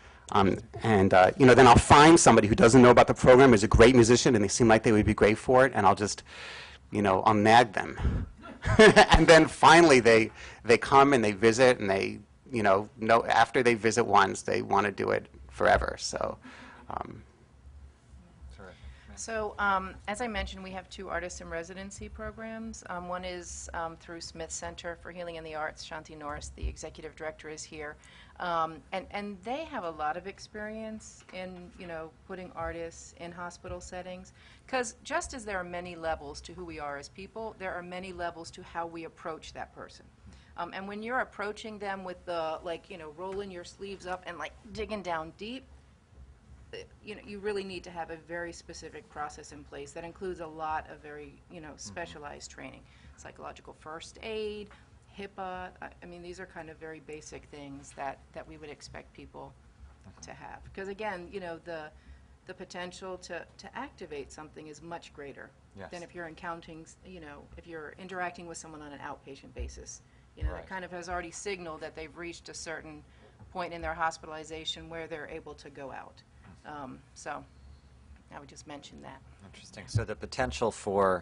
You know, then I'll find somebody who doesn't know about the program, is a great musician, and they seem like they would be great for it, and I'll just, you know, I'll nag them. And then finally they come and they visit, and they, you know, after they visit once, they want to do it forever. So,
So, as I mentioned, we have 2 artist in residency programs. One is through Smith Center for Healing in the Arts. Shanti Norris, the executive director, is here, and they have a lot of experience in, you know, putting artists in hospital settings. Because just as there are many levels to who we are as people, there are many levels to how we approach that person. And when you're approaching them with the, like, you know, rolling your sleeves up and, like, digging down deep, you know, you really need to have a very specific process in place that includes a lot of very, you know, specialized training. Psychological first aid, HIPAA. I mean, these are kind of very basic things that we would expect people to have. Because, again, you know, the potential to activate something is much greater than if you're encountering, you know, if you're interacting with someone on an outpatient basis. You know, that kind of has already signaled that they've reached a certain point in their hospitalization where they're able to go out. So I would just mention that.
Interesting. So the potential for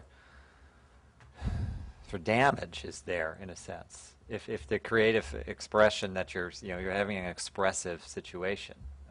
damage is there, in a sense. If the creative expression that you're having an expressive situation,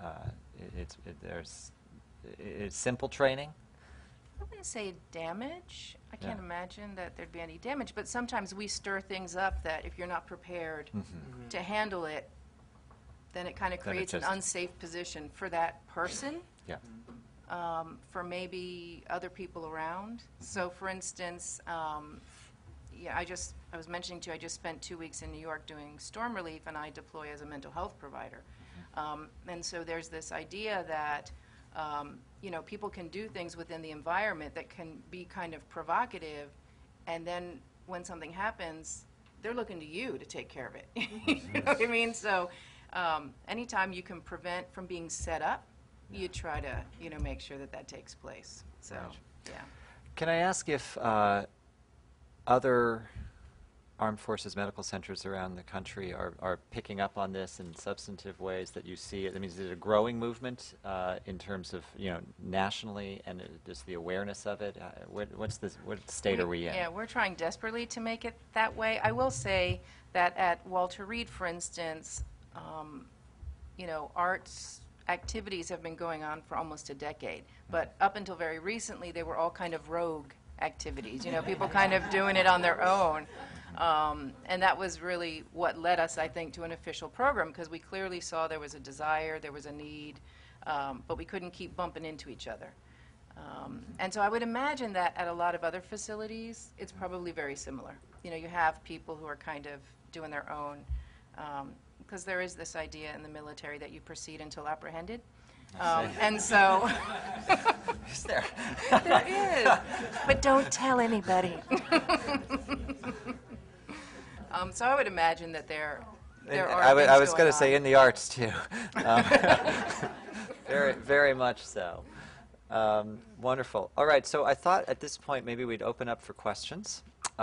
it's simple training.
I wouldn't say damage. I can't imagine that there'd be any damage, but sometimes we stir things up that if you're not prepared to handle it, then it kind of creates an unsafe position for that person, for maybe other people around. So, for instance, I was mentioning to you, I just spent 2 weeks in New York doing storm relief, and I deploy as a mental health provider. And so there's this idea that you know, people can do things within the environment that can be kind of provocative, and then when something happens, they're looking to you to take care of it. You know what I mean? So anytime you can prevent from being set up, you try to, you know, make sure that that takes place. So, yeah.
Can I ask if other armed forces medical centers around the country are picking up on this in substantive ways that you see it? I mean, is it a growing movement in terms of, you know, nationally, and just the awareness of it? What state are we in?
Yeah, we're trying desperately to make it that way. I will say that at Walter Reed, for instance, you know, arts activities have been going on for almost a decade. But up until very recently, they were all kind of rogue activities. You know, people kind of doing it on their own. And that was really what led us, I think, to an official program, because we clearly saw there was a desire, there was a need, but we couldn't keep bumping into each other. And so I would imagine that at a lot of other facilities, it's probably very similar. You know, you have people who are kind of doing their own, because there is this idea in the military that you proceed until apprehended. And so,
Is there?
there is, but don't tell anybody. So I would imagine that there are.
I was going to say
on.
in the arts too. Very much so. Wonderful. All right. So I thought at this point maybe we'd open up for questions.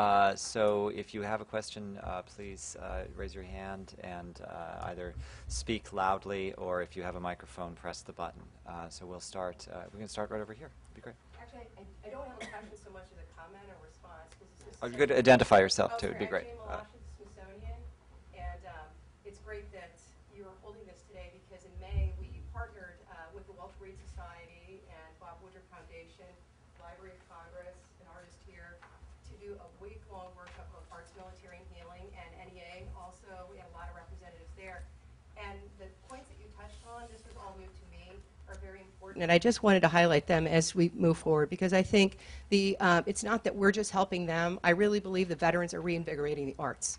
So if you have a question, please raise your hand and either speak loudly, or if you have a microphone, press the button. So we'll start. We can start right over here. That'd be great.
Actually, I don't have a question so much as a comment or response. It's
Oh, you could identify yourself too. It'd be great.
Smithsonian, and it's great that you're holding this today, because in May we partnered with the Walter Reed Society and Bob Woodruff Foundation, Library of Congress, an artist here, to do a week-long workshop on arts, military, and healing, and NEA also. We had a lot of representatives there. And the points that you touched on, this was all new to me, are very important. And I just wanted to highlight them as we move forward, because I think it's not that we're just helping them. I really believe the veterans are reinvigorating the arts.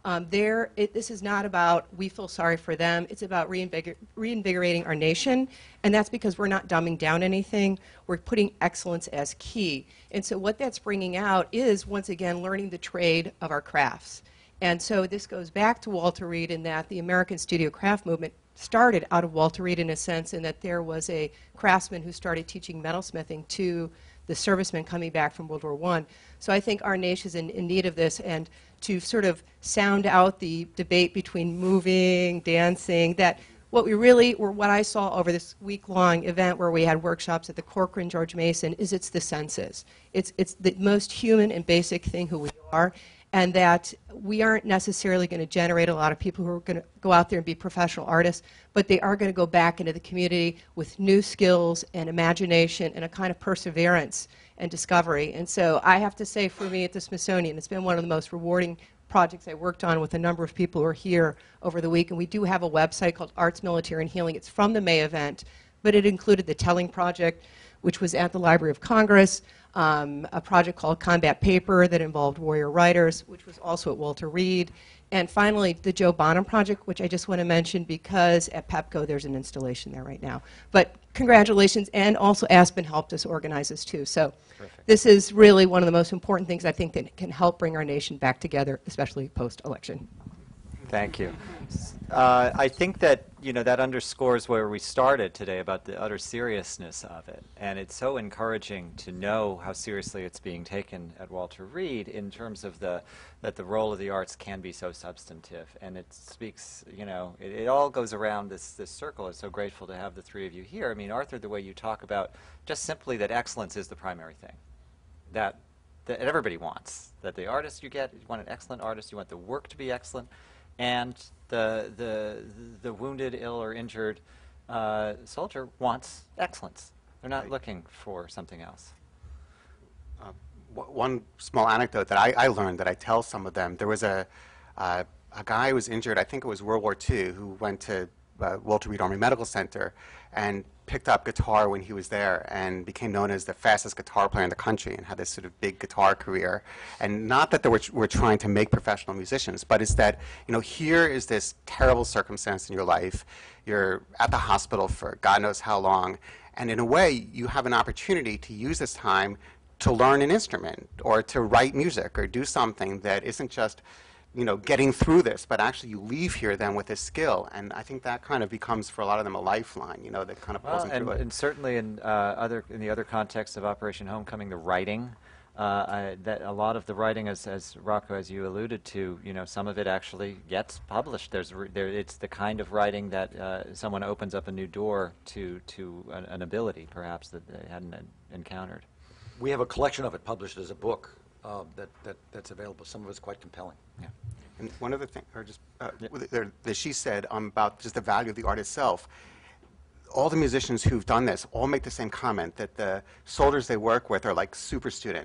This is not about we feel sorry for them. It's about reinvigorating our nation, and that's because we're not dumbing down anything. We're putting excellence as key. And so what that's bringing out is, once again, learning the trade of our crafts. And so this goes back to Walter Reed, in that the American studio craft movement started out of Walter Reed, in a sense, in that there was a craftsman who started teaching metalsmithing to the servicemen coming back from World War I. So I think our nation is in need of this, and to sort of sound out the debate between moving, dancing, that what I saw over this week-long event where we had workshops at the Corcoran George Mason is it's the senses. It's the most human and basic thing who we are, and that we aren't necessarily going to generate a lot of people who are going to go out there and be professional artists, but they are going to go back into the community with new skills and imagination and a kind of perseverance and discovery. And so I have to say, for me at the Smithsonian, it's been one of the most rewarding projects I worked on with a number of people who are here over the week. And we do have a website called Arts, Military, and Healing. It's from the May event, but it included the Telling Project, which was at the Library of Congress, a project called Combat Paper that involved warrior writers, which was also at Walter Reed, and finally the Joe Bonham Project, which I just want to mention because at PEPCO there's an installation there right now. But congratulations, and also Aspen helped us organize this too. So this is really one of the most important things I think that can help bring our nation back together, especially post-election.
Thank you. I think that, that underscores where we started today about the utter seriousness of it. And it's so encouraging to know how seriously it's being taken at Walter Reed, in terms of that the role of the arts can be so substantive. And it speaks, it all goes around this circle. It's so grateful to have the three of you here. I mean, Arthur, the way you talk about just simply that excellence is the primary thing that everybody wants. That the artist you want an excellent artist, you want the work to be excellent, and the wounded, ill, or injured soldier wants excellence. They're not looking for something else.
One small anecdote that I learned that I tell some of them, there was a guy who was injured, I think it was World War II, who went to Walter Reed Army Medical Center and picked up guitar when he was there and became known as the fastest guitar player in the country and had this sort of big guitar career. And not that we're trying to make professional musicians, but it's that, here is this terrible circumstance in your life. You're at the hospital for God knows how long, and in a way, you have an opportunity to use this time to learn an instrument or to write music or do something that isn't just getting through this, but actually you leave here then with a skill. And I think that kind of becomes for a lot of them a lifeline, that kind of pulls them through it.
And certainly in the other context of Operation Homecoming, the writing, that a lot of the writing, as Rocco, as you alluded to, some of it actually gets published. It's the kind of writing that someone opens up a new door to an ability, perhaps, that they hadn't encountered.
We have a collection of it published as a book that's available. Some of it's quite compelling.
Yeah.
And one other thing, or just that she said about just the value of the art itself. All the musicians who've done this all make the same comment, that the soldiers they work with are like super students,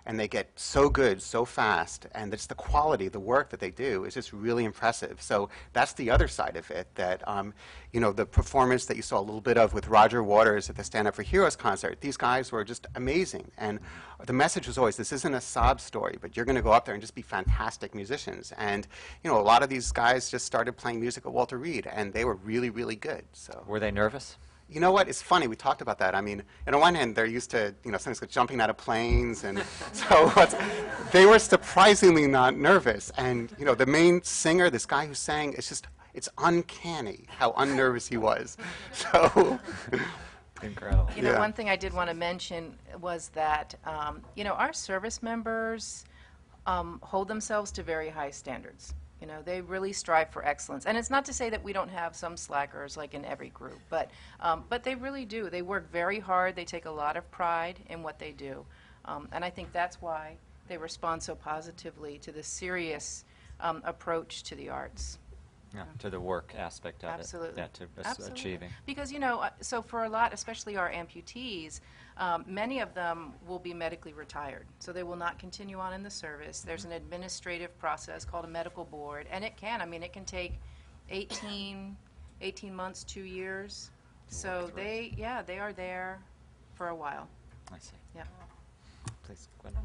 and they get so good so fast, and it's the quality, the work that they do is just really impressive. So that's the other side of it, that you know, the performance that you saw a little bit of with Roger Waters at the Stand Up for Heroes concert, these guys were just amazing. And the message was always, this isn't a sob story, but you're going to go up there and just be fantastic musicians. And you know, a lot of these guys just started playing music at Walter Reed, and they were really, really good. So
Were they nervous?
you know what? It's funny. We talked about that. I mean, on one hand, they're used to, you know, sometimes jumping out of planes, and so they were surprisingly not nervous. And you know, the main singer, this guy who sang, it's uncanny how unnervous he was. So
incredible.
You know, one thing I did want to mention was that you know, our service members hold themselves to very high standards. You know, they really strive for excellence. And it's not to say that we don't have some slackers like in every group, but they really do. They work very hard. They take a lot of pride in what they do. And I think that's why they respond so positively to the serious approach to the arts.
Yeah, to the work aspect of
Absolutely.
it. Yeah, to
Absolutely.
achieving.
Because, you know, so for a lot, especially our amputees, many of them will be medically retired. So they will not continue on in the service. There's an administrative process called a medical board, and it can take 18 months, 2 years. So they are there for a while.
I see.
Yeah.
Please, Gwendolyn.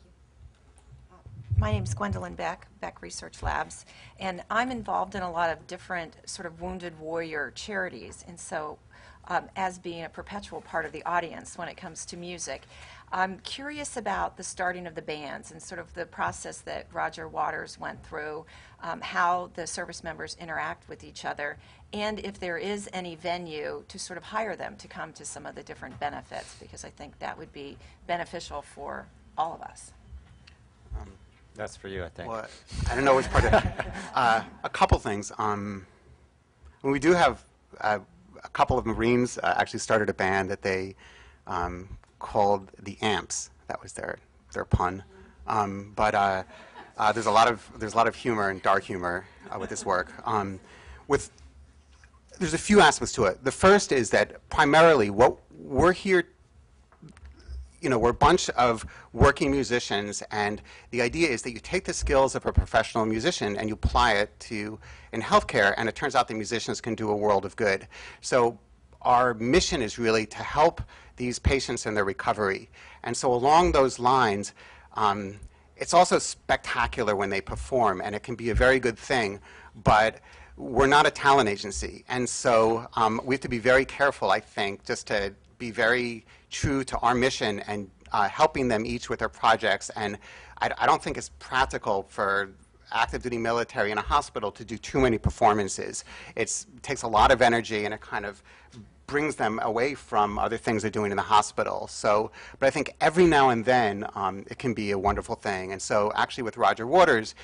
My name is Gwendolyn Beck, Beck Research Labs, and I'm involved in a lot of different sort of wounded warrior charities, and so as being a perpetual part of the audience when it comes to music, I'm curious about the starting of the bands and sort of the process that Roger Waters went through, how the service members interact with each other, and if there is any venue to sort of hire them to come to some of the different benefits, because I think that would be beneficial for all of us.
That's for you, I think.
Well, I don't know which part of a couple things. We do have a couple of Marines actually started a band that they called the Amps. That was their pun. But there's a lot of humor and dark humor with this work. There's a few aspects to it. The first is that primarily what we're here, you know, we're a bunch of working musicians, and the idea is that you take the skills of a professional musician and you apply it in healthcare, and it turns out the musicians can do a world of good. So our mission is really to help these patients in their recovery. And so along those lines, it's also spectacular when they perform, and it can be a very good thing, but we're not a talent agency. And so we have to be very careful, I think, just to be very true to our mission and helping them each with their projects. And I don't think it's practical for active duty military in a hospital to do too many performances. It takes a lot of energy, and it kind of brings them away from other things they're doing in the hospital. So, but I think every now and then it can be a wonderful thing. And so actually with Roger Waters,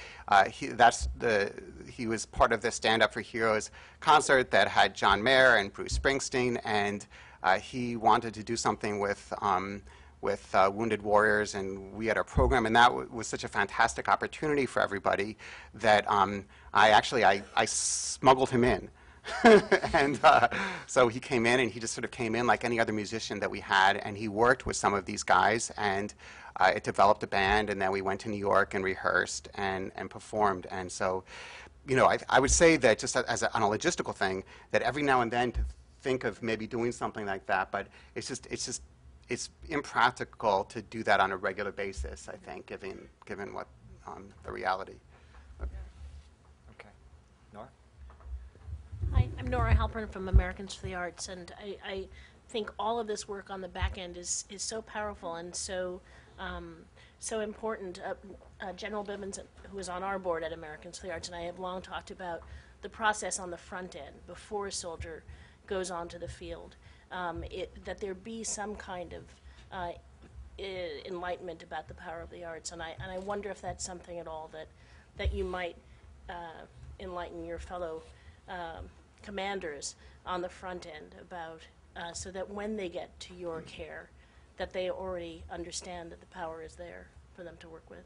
he was part of the Stand Up for Heroes concert that had John Mayer and Bruce Springsteen, and he wanted to do something with Wounded Warriors, and we had a program, and that was such a fantastic opportunity for everybody that I smuggled him in. And so he came in, and he just sort of came in like any other musician that we had, and he worked with some of these guys, and it developed a band, and then we went to New York and rehearsed and performed. And so, you know, I would say that just on a logistical thing, that every now and then to think of maybe doing something like that, but it's impractical to do that on a regular basis, I think, given what the reality.
Okay. Nora?
Hi, I'm Nora Halpern from Americans for the Arts, and I think all of this work on the back end is so powerful and so important. General Bibbins, who is on our board at Americans for the Arts, and I have long talked about the process on the front end before a soldier goes onto the field. That there be some kind of enlightenment about the power of the arts, and I wonder if that's something at all that you might enlighten your fellow commanders on the front end about, so that when they get to your care, that they already understand that the power is there for them to work with.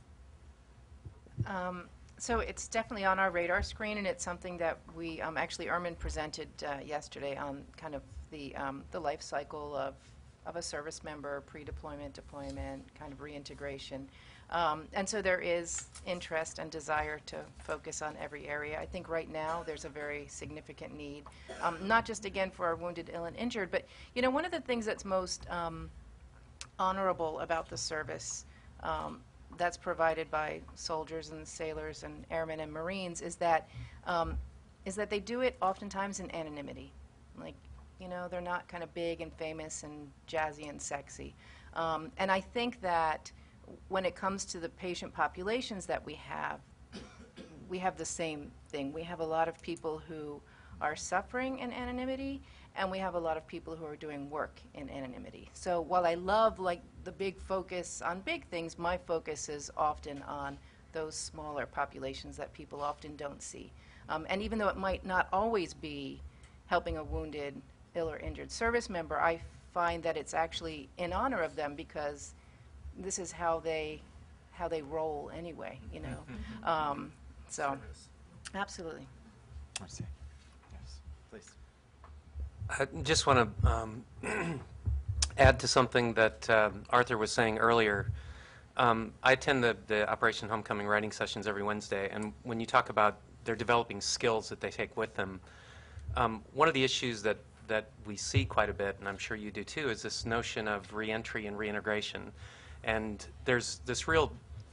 So it's definitely on our radar screen, and it's something that we actually Ermin presented yesterday on kind of the life cycle of of a service member, pre-deployment, deployment, kind of reintegration. And so there is interest and desire to focus on every area. I think right now there's a very significant need, not just, again, for our wounded, ill, and injured, but, you know, one of the things that's most honorable about the service that's provided by soldiers and sailors and airmen and Marines is that they do it oftentimes in anonymity. Like, you know, they're not kind of big and famous and jazzy and sexy. And I think that when it comes to the patient populations that we have the same thing. We have a lot of people who are suffering in anonymity, and we have a lot of people who are doing work in anonymity. So while I love, like, the big focus on big things, my focus is often on those smaller populations that people often don't see. And even though it might not always be helping a wounded, ill, or injured service member, I find that it's actually in honor of them because this is how they roll anyway, you know. So, absolutely.
Let's see. Yes, please.
I just want to add to something that Arthur was saying earlier. I attend the Operation Homecoming writing sessions every Wednesday, and when you talk about they're developing skills that they take with them, one of the issues that we see quite a bit, and I'm sure you do too, is this notion of reentry and reintegration. And there's this real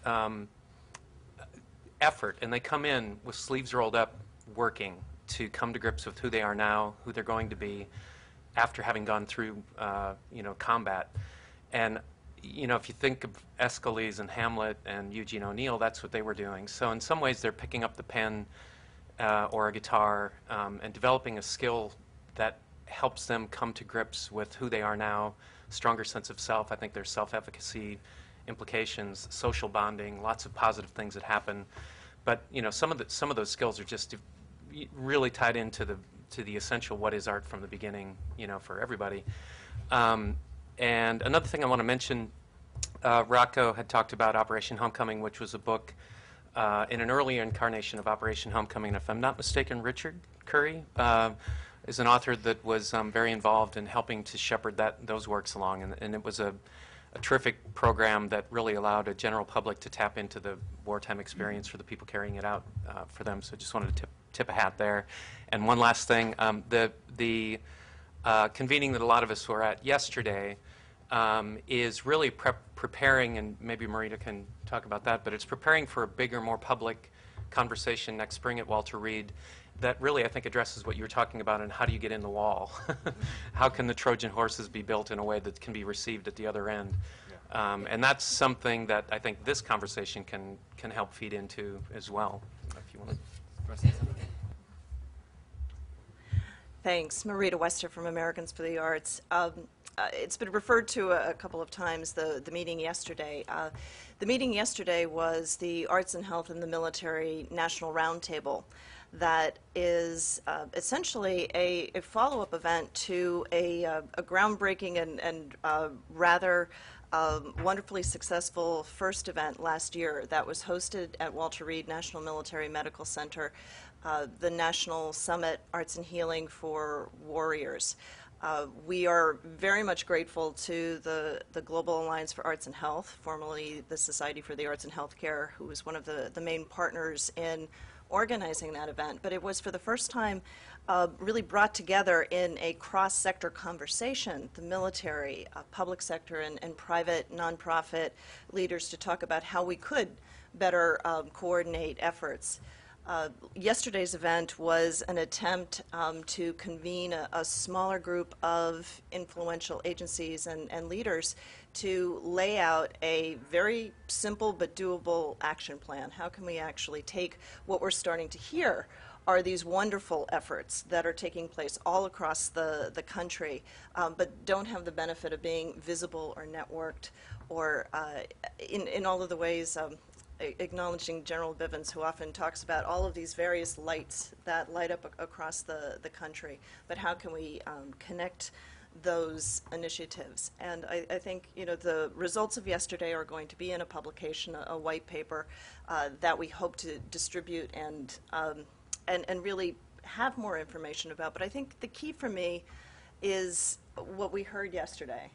effort, and they come in with sleeves rolled up working to come to grips with who they are now, who they're going to be after having gone through you know, combat. And you know, if you think of Aeschylus and Hamlet and Eugene O'Neill, that's what they were doing. So in some ways they're picking up the pen or a guitar and developing a skill that helps them come to grips with who they are now, stronger sense of self. I think there's self-efficacy implications, social bonding, lots of positive things that happen. But you know, some of those skills are just really tied into the essential what is art from the beginning, you know, for everybody. And another thing I want to mention, Rocco had talked about Operation Homecoming, which was a book in an earlier incarnation of Operation Homecoming. And if I'm not mistaken, Richard Curry is an author that was very involved in helping to shepherd those works along. And it was a terrific program that really allowed a general public to tap into the wartime experience for the people carrying it out for them. So just wanted to tip a hat there. And one last thing, the convening that a lot of us were at yesterday is really preparing, and maybe Marita can talk about that, but it's preparing for a bigger, more public conversation next spring at Walter Reed that really, I think, addresses what you were talking about and how do you get in the wall? How can the Trojan horses be built in a way that can be received at the other end? Yeah. And that's something that I think this conversation can help feed into as well, if you want to.
Thanks. Marita Wester from Americans for the Arts. It's been referred to a couple of times, the meeting yesterday. The meeting yesterday was the Arts and Health in the Military National Roundtable. That is essentially a follow-up event to a groundbreaking and rather wonderfully successful first event last year that was hosted at Walter Reed National Military Medical Center, the National Summit Arts and Healing for Warriors. We are very much grateful to the Global Alliance for Arts and Health, formerly the Society for the Arts and Healthcare, who was one of the main partners in organizing that event. But it was for the first time really brought together in a cross-sector conversation, the military, public sector, and private nonprofit leaders to talk about how we could better coordinate efforts. Yesterday's event was an attempt to convene a smaller group of influential agencies and leaders to lay out a very simple but doable action plan. How can we actually take what we're starting to hear are these wonderful efforts that are taking place all across the country, but don't have the benefit of being visible or networked or in all of the ways acknowledging General Bivens, who often talks about all of these various lights that light up across the country, but how can we connect those initiatives? And I think, you know, the results of yesterday are going to be in a publication, a white paper that we hope to distribute and really have more information about. But I think the key for me is what we heard yesterday.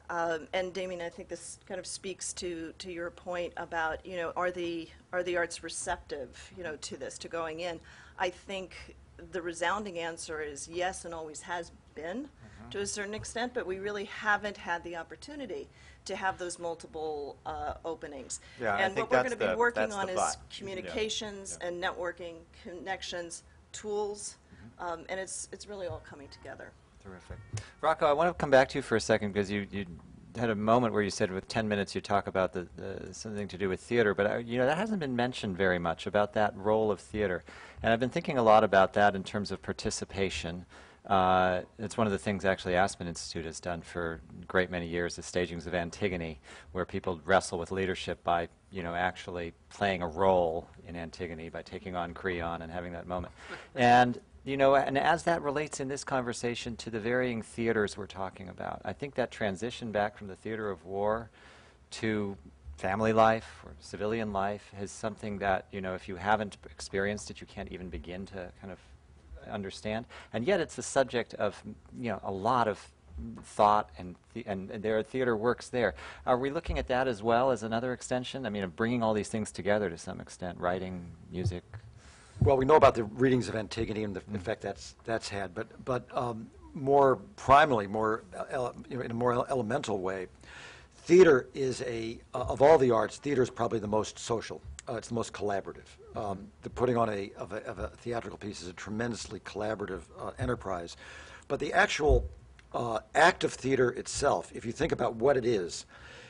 And Damian, I think this kind of speaks to your point about, are the arts receptive, to this, to going in? I think the resounding answer is yes, and always has been to a certain extent, but we really haven't had the opportunity to have those multiple openings.
Yeah,
and
I think
what we're
that's
going to be working
the
on is
but.
communications and networking, connections, tools, and it's really all coming together.
Terrific. Rocco, I want to come back to you for a second because you had a moment where you said with 10 minutes you talk about something to do with theater, but that hasn't been mentioned very much about that role of theater. And I've been thinking a lot about that in terms of participation. It's one of the things actually Aspen Institute has done for a great many years, the stagings of Antigone, where people wrestle with leadership by actually playing a role in Antigone, by taking on Creon and having that moment. And and as that relates in this conversation to the varying theaters we're talking about, I think that transition back from the theater of war to family life or civilian life is something that, if you haven't experienced it, you can't even begin to kind of understand. And yet it's the subject of, a lot of thought, and there are theater works there. Are we looking at that as well as another extension? I mean, of bringing all these things together to some extent, writing, music?
Well, we know about the readings of Antigone and the effect that's had, but more primarily, in a more elemental way, theater is of all the arts, theater is probably the most social. It's the most collaborative. The putting on of a theatrical piece is a tremendously collaborative enterprise, but the actual act of theater itself, if you think about what it is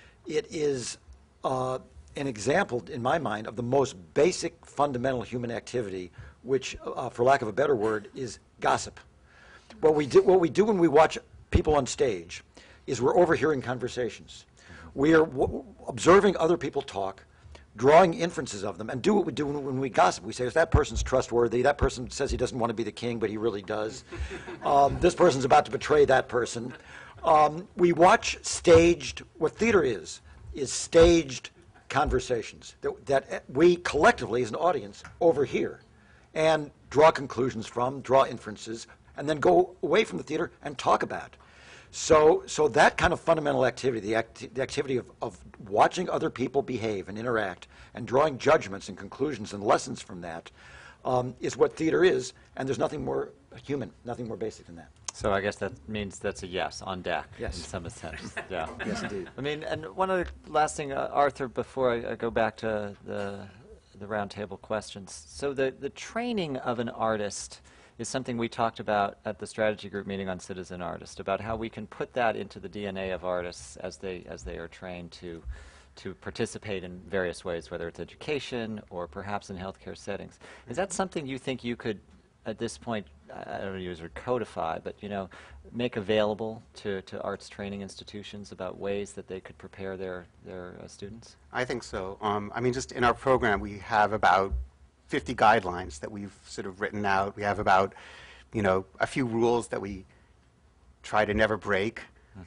an example, in my mind, of the most basic fundamental human activity, which, for lack of a better word, is gossip. What we do when we watch people on stage is we're overhearing conversations. We are observing other people talk, drawing inferences of them, and do what we do when we gossip. We say, that person's trustworthy, that person says he doesn't want to be the king, but he really does. This person's about to betray that person. We watch what theater is staged conversations that we collectively as an audience overhear and draw conclusions from, draw inferences, and then go away from the theater and talk about. So that kind of fundamental activity, the activity of watching other people behave and interact and drawing judgments and conclusions and lessons from that, is what theater is, and there's nothing more human, nothing more basic than that.
So I guess that means that's a yes, on deck,
yes,
in some sense. Yeah.
Yes, indeed.
I mean, and one other last thing, Arthur, before I go back to the roundtable questions. So the training of an artist is something we talked about at the strategy group meeting on Citizen Artist, about how we can put that into the DNA of artists as they are trained to participate in various ways, whether it's education or perhaps in healthcare settings. Is that something you think you could, at this point, I don't use the word codify, but make available to arts training institutions about ways that they could prepare their students?
I think so. I mean, just in our program, we have about 50 guidelines that we've sort of written out. We have about, a few rules that we try to never break.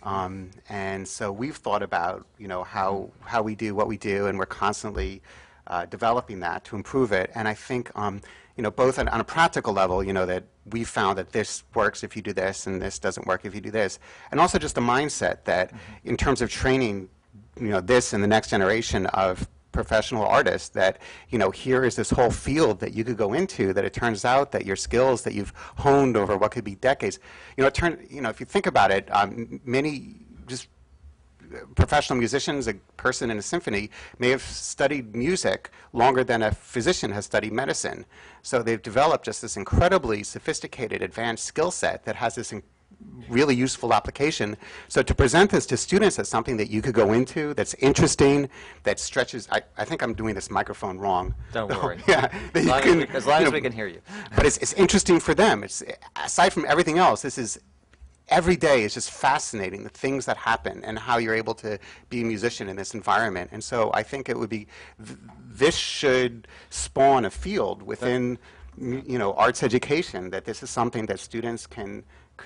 And so we've thought about, how we do what we do, and we're constantly developing that to improve it. And I think, both on a practical level, that we found that this works if you do this, and this doesn't work if you do this. And also just a mindset that in terms of training, this and the next generation of professional artists, that here is this whole field that you could go into, that it turns out that your skills that you've honed over what could be decades, if you think about it, many just professional musicians, a person in a symphony, may have studied music longer than a physician has studied medicine. So they've developed just this incredibly sophisticated, advanced skill set that has this really useful application. So to present this to students as something that you could go into, that's interesting, that stretches, I think I'm doing this microphone wrong.
Don't worry.
Yeah,
as long as we can hear you.
But it's interesting for them. It's, aside from everything else, this is, every day is just fascinating, the things that happen and how you're able to be a musician in this environment. And so I think it would be, this should spawn a field within, arts education, that this is something that students can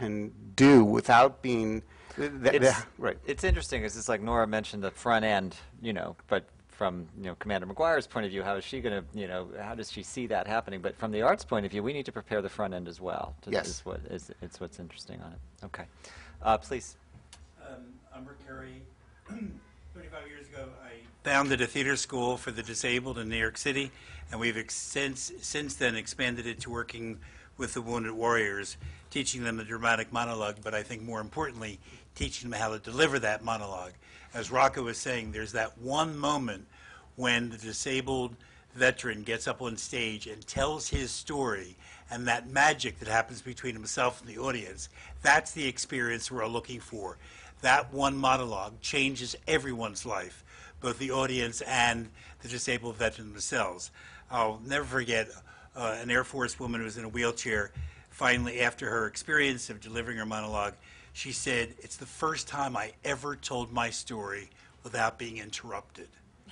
do without being, right.
It's interesting, because it's like Nora mentioned the front end, but from Commander McGuire's point of view, how is she going to, how does she see that happening? But from the arts point of view, we need to prepare the front end as well.
Yes.
It's what's interesting on it. Okay. Please.
I'm Rick Curry. 35 years ago, I founded a theater school for the disabled in New York City, and we've since then expanded it to working with the Wounded Warriors, teaching them the dramatic monologue, but I think more importantly, teaching them how to deliver that monologue. As Rocco was saying, there's that one moment when the disabled veteran gets up on stage and tells his story, and that magic that happens between himself and the audience, that's the experience we're looking for. That one monologue changes everyone's life, both the audience and the disabled veteran themselves. I'll never forget an Air Force woman who was in a wheelchair. Finally, after her experience of delivering her monologue, she said, "It's the first time I ever told my story without being interrupted."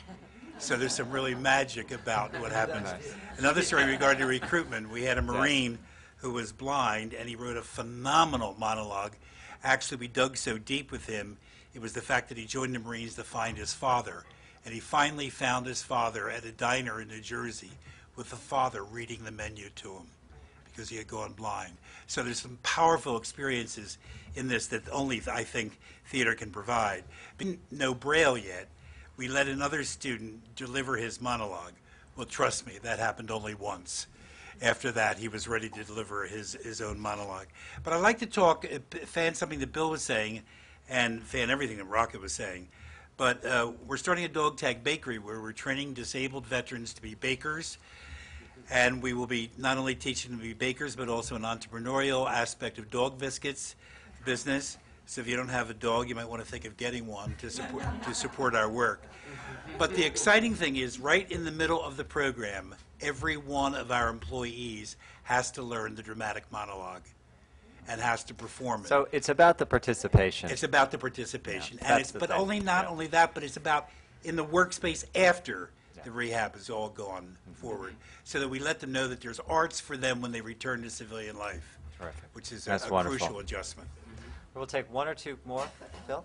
So there's some really magic about what happens. Nice. Another story regarding recruitment, we had a Marine who was blind, and he wrote a phenomenal monologue. Actually, we dug so deep with him, it was the fact that he joined the Marines to find his father. And he finally found his father at a diner in New Jersey with the father reading the menu to him because he had gone blind. So there's some powerful experiences in this that only, I think, theater can provide. We didn't know Braille yet. We let another student deliver his monologue. Well, trust me, that happened only once. After that, he was ready to deliver his own monologue. But I'd like to talk, fan something that Bill was saying, and fan everything that Rocco was saying. But we're starting a dog tag bakery where we're training disabled veterans to be bakers. And we will be not only teaching them to be bakers, but also an entrepreneurial aspect of dog biscuits business. So if you don't have a dog, you might want to think of getting one to support our work. But the exciting thing is, right in the middle of the program, every one of our employees has to learn the dramatic monologue and has to perform it.
So it's about the participation.
It's about the participation.
Yeah,
and but not only that, but it's about in the workspace after the rehab is all gone forward, so that we let them know that there's arts for them when they return to civilian life.
Terrific.
Which is
That's
a
wonderful.
crucial adjustment.
We'll take one or two more. Phil?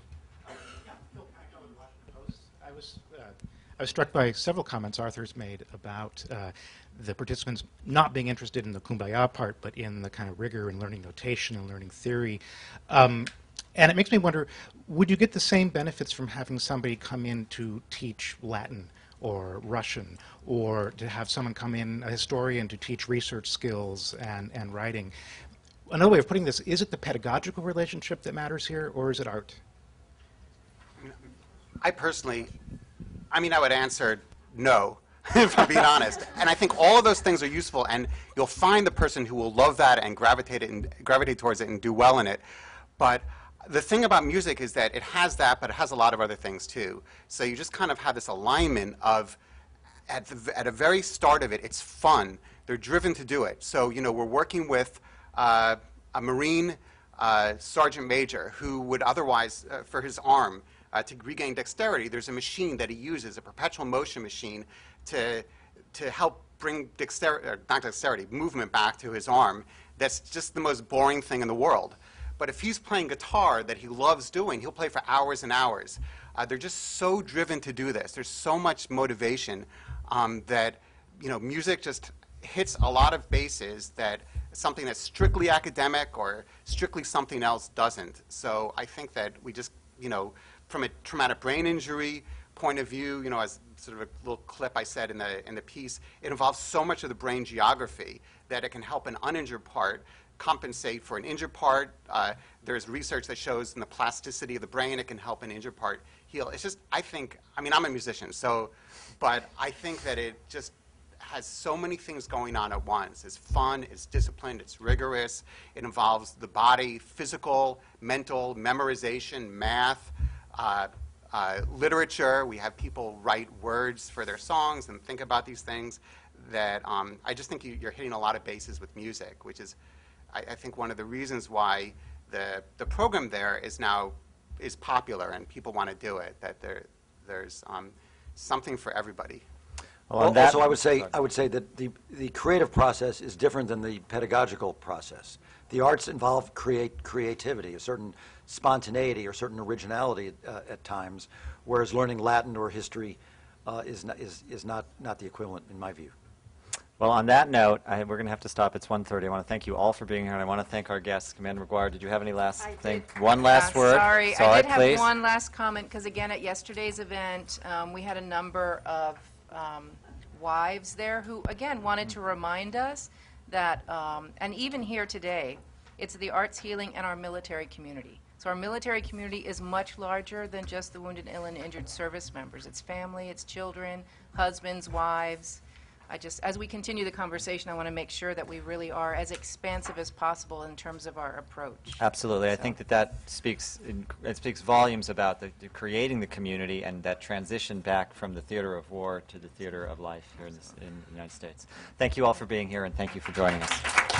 I was struck by several comments Arthur's made about the participants not being interested in the kumbaya part, but in the kind of rigor and learning notation and learning theory. And it makes me wonder, would you get the same benefits from having somebody come in to teach Latin or Russian, or to have someone come in, a historian, to teach research skills and writing? Another way of putting this, is it the pedagogical relationship that matters here, or is it art?
I personally, I would answer no, if I'm being honest. And I think all of those things are useful, and you'll find the person who will love that and gravitate towards it and do well in it. But the thing about music is that it has that, but it has a lot of other things too. So you just kind of have this alignment of, at a very start of it, it's fun. They're driven to do it. So, we're working with a Marine sergeant major who would otherwise, for his arm, to regain dexterity, there's a machine that he uses, a perpetual motion machine, to help bring movement back to his arm. That's just the most boring thing in the world. But if he's playing guitar that he loves doing, he'll play for hours and hours. They're just so driven to do this. There's so much motivation that, music just hits a lot of bases that something that's strictly academic or strictly something else doesn't. So I think that we just, from a traumatic brain injury point of view, as sort of a little clip I said in the piece, it involves so much of the brain geography that it can help an uninjured part compensate for an injured part. There's research that shows in the plasticity of the brain it can help an injured part heal. It's just, I think, I'm a musician, but I think that it just has so many things going on at once. It's fun, it's disciplined, it's rigorous, it involves the body, physical, mental, memorization, math, literature. We have people write words for their songs and think about these things that I just think you're hitting a lot of bases with music, which is, I think, one of the reasons why the program there is popular and people want to do it, that there's something for everybody.
Well, also, I would say that the creative process is different than the pedagogical process. The arts involve creativity, a certain spontaneity or certain originality at times, whereas learning Latin or history is not the equivalent, in my view.
Well, on that note, we're going to have to stop. It's 1:30. I want to thank you all for being here, and I want to thank our guests. Commander McGuire, did you have any last thing? One last word?
Sorry, I did have
please.
one last comment, because again, at yesterday's event, we had a number of wives there who, again, wanted to remind us that, and even here today, it's the arts, healing, and our military community. So our military community is much larger than just the wounded, ill, and injured service members. It's family, it's children, husbands, wives. As we continue the conversation, I want to make sure that we really are as expansive as possible in terms of our approach.
Absolutely. I think that speaks volumes about the creating the community and that transition back from the theater of war to the theater of life here in the United States. Thank you all for being here, and thank you for joining us.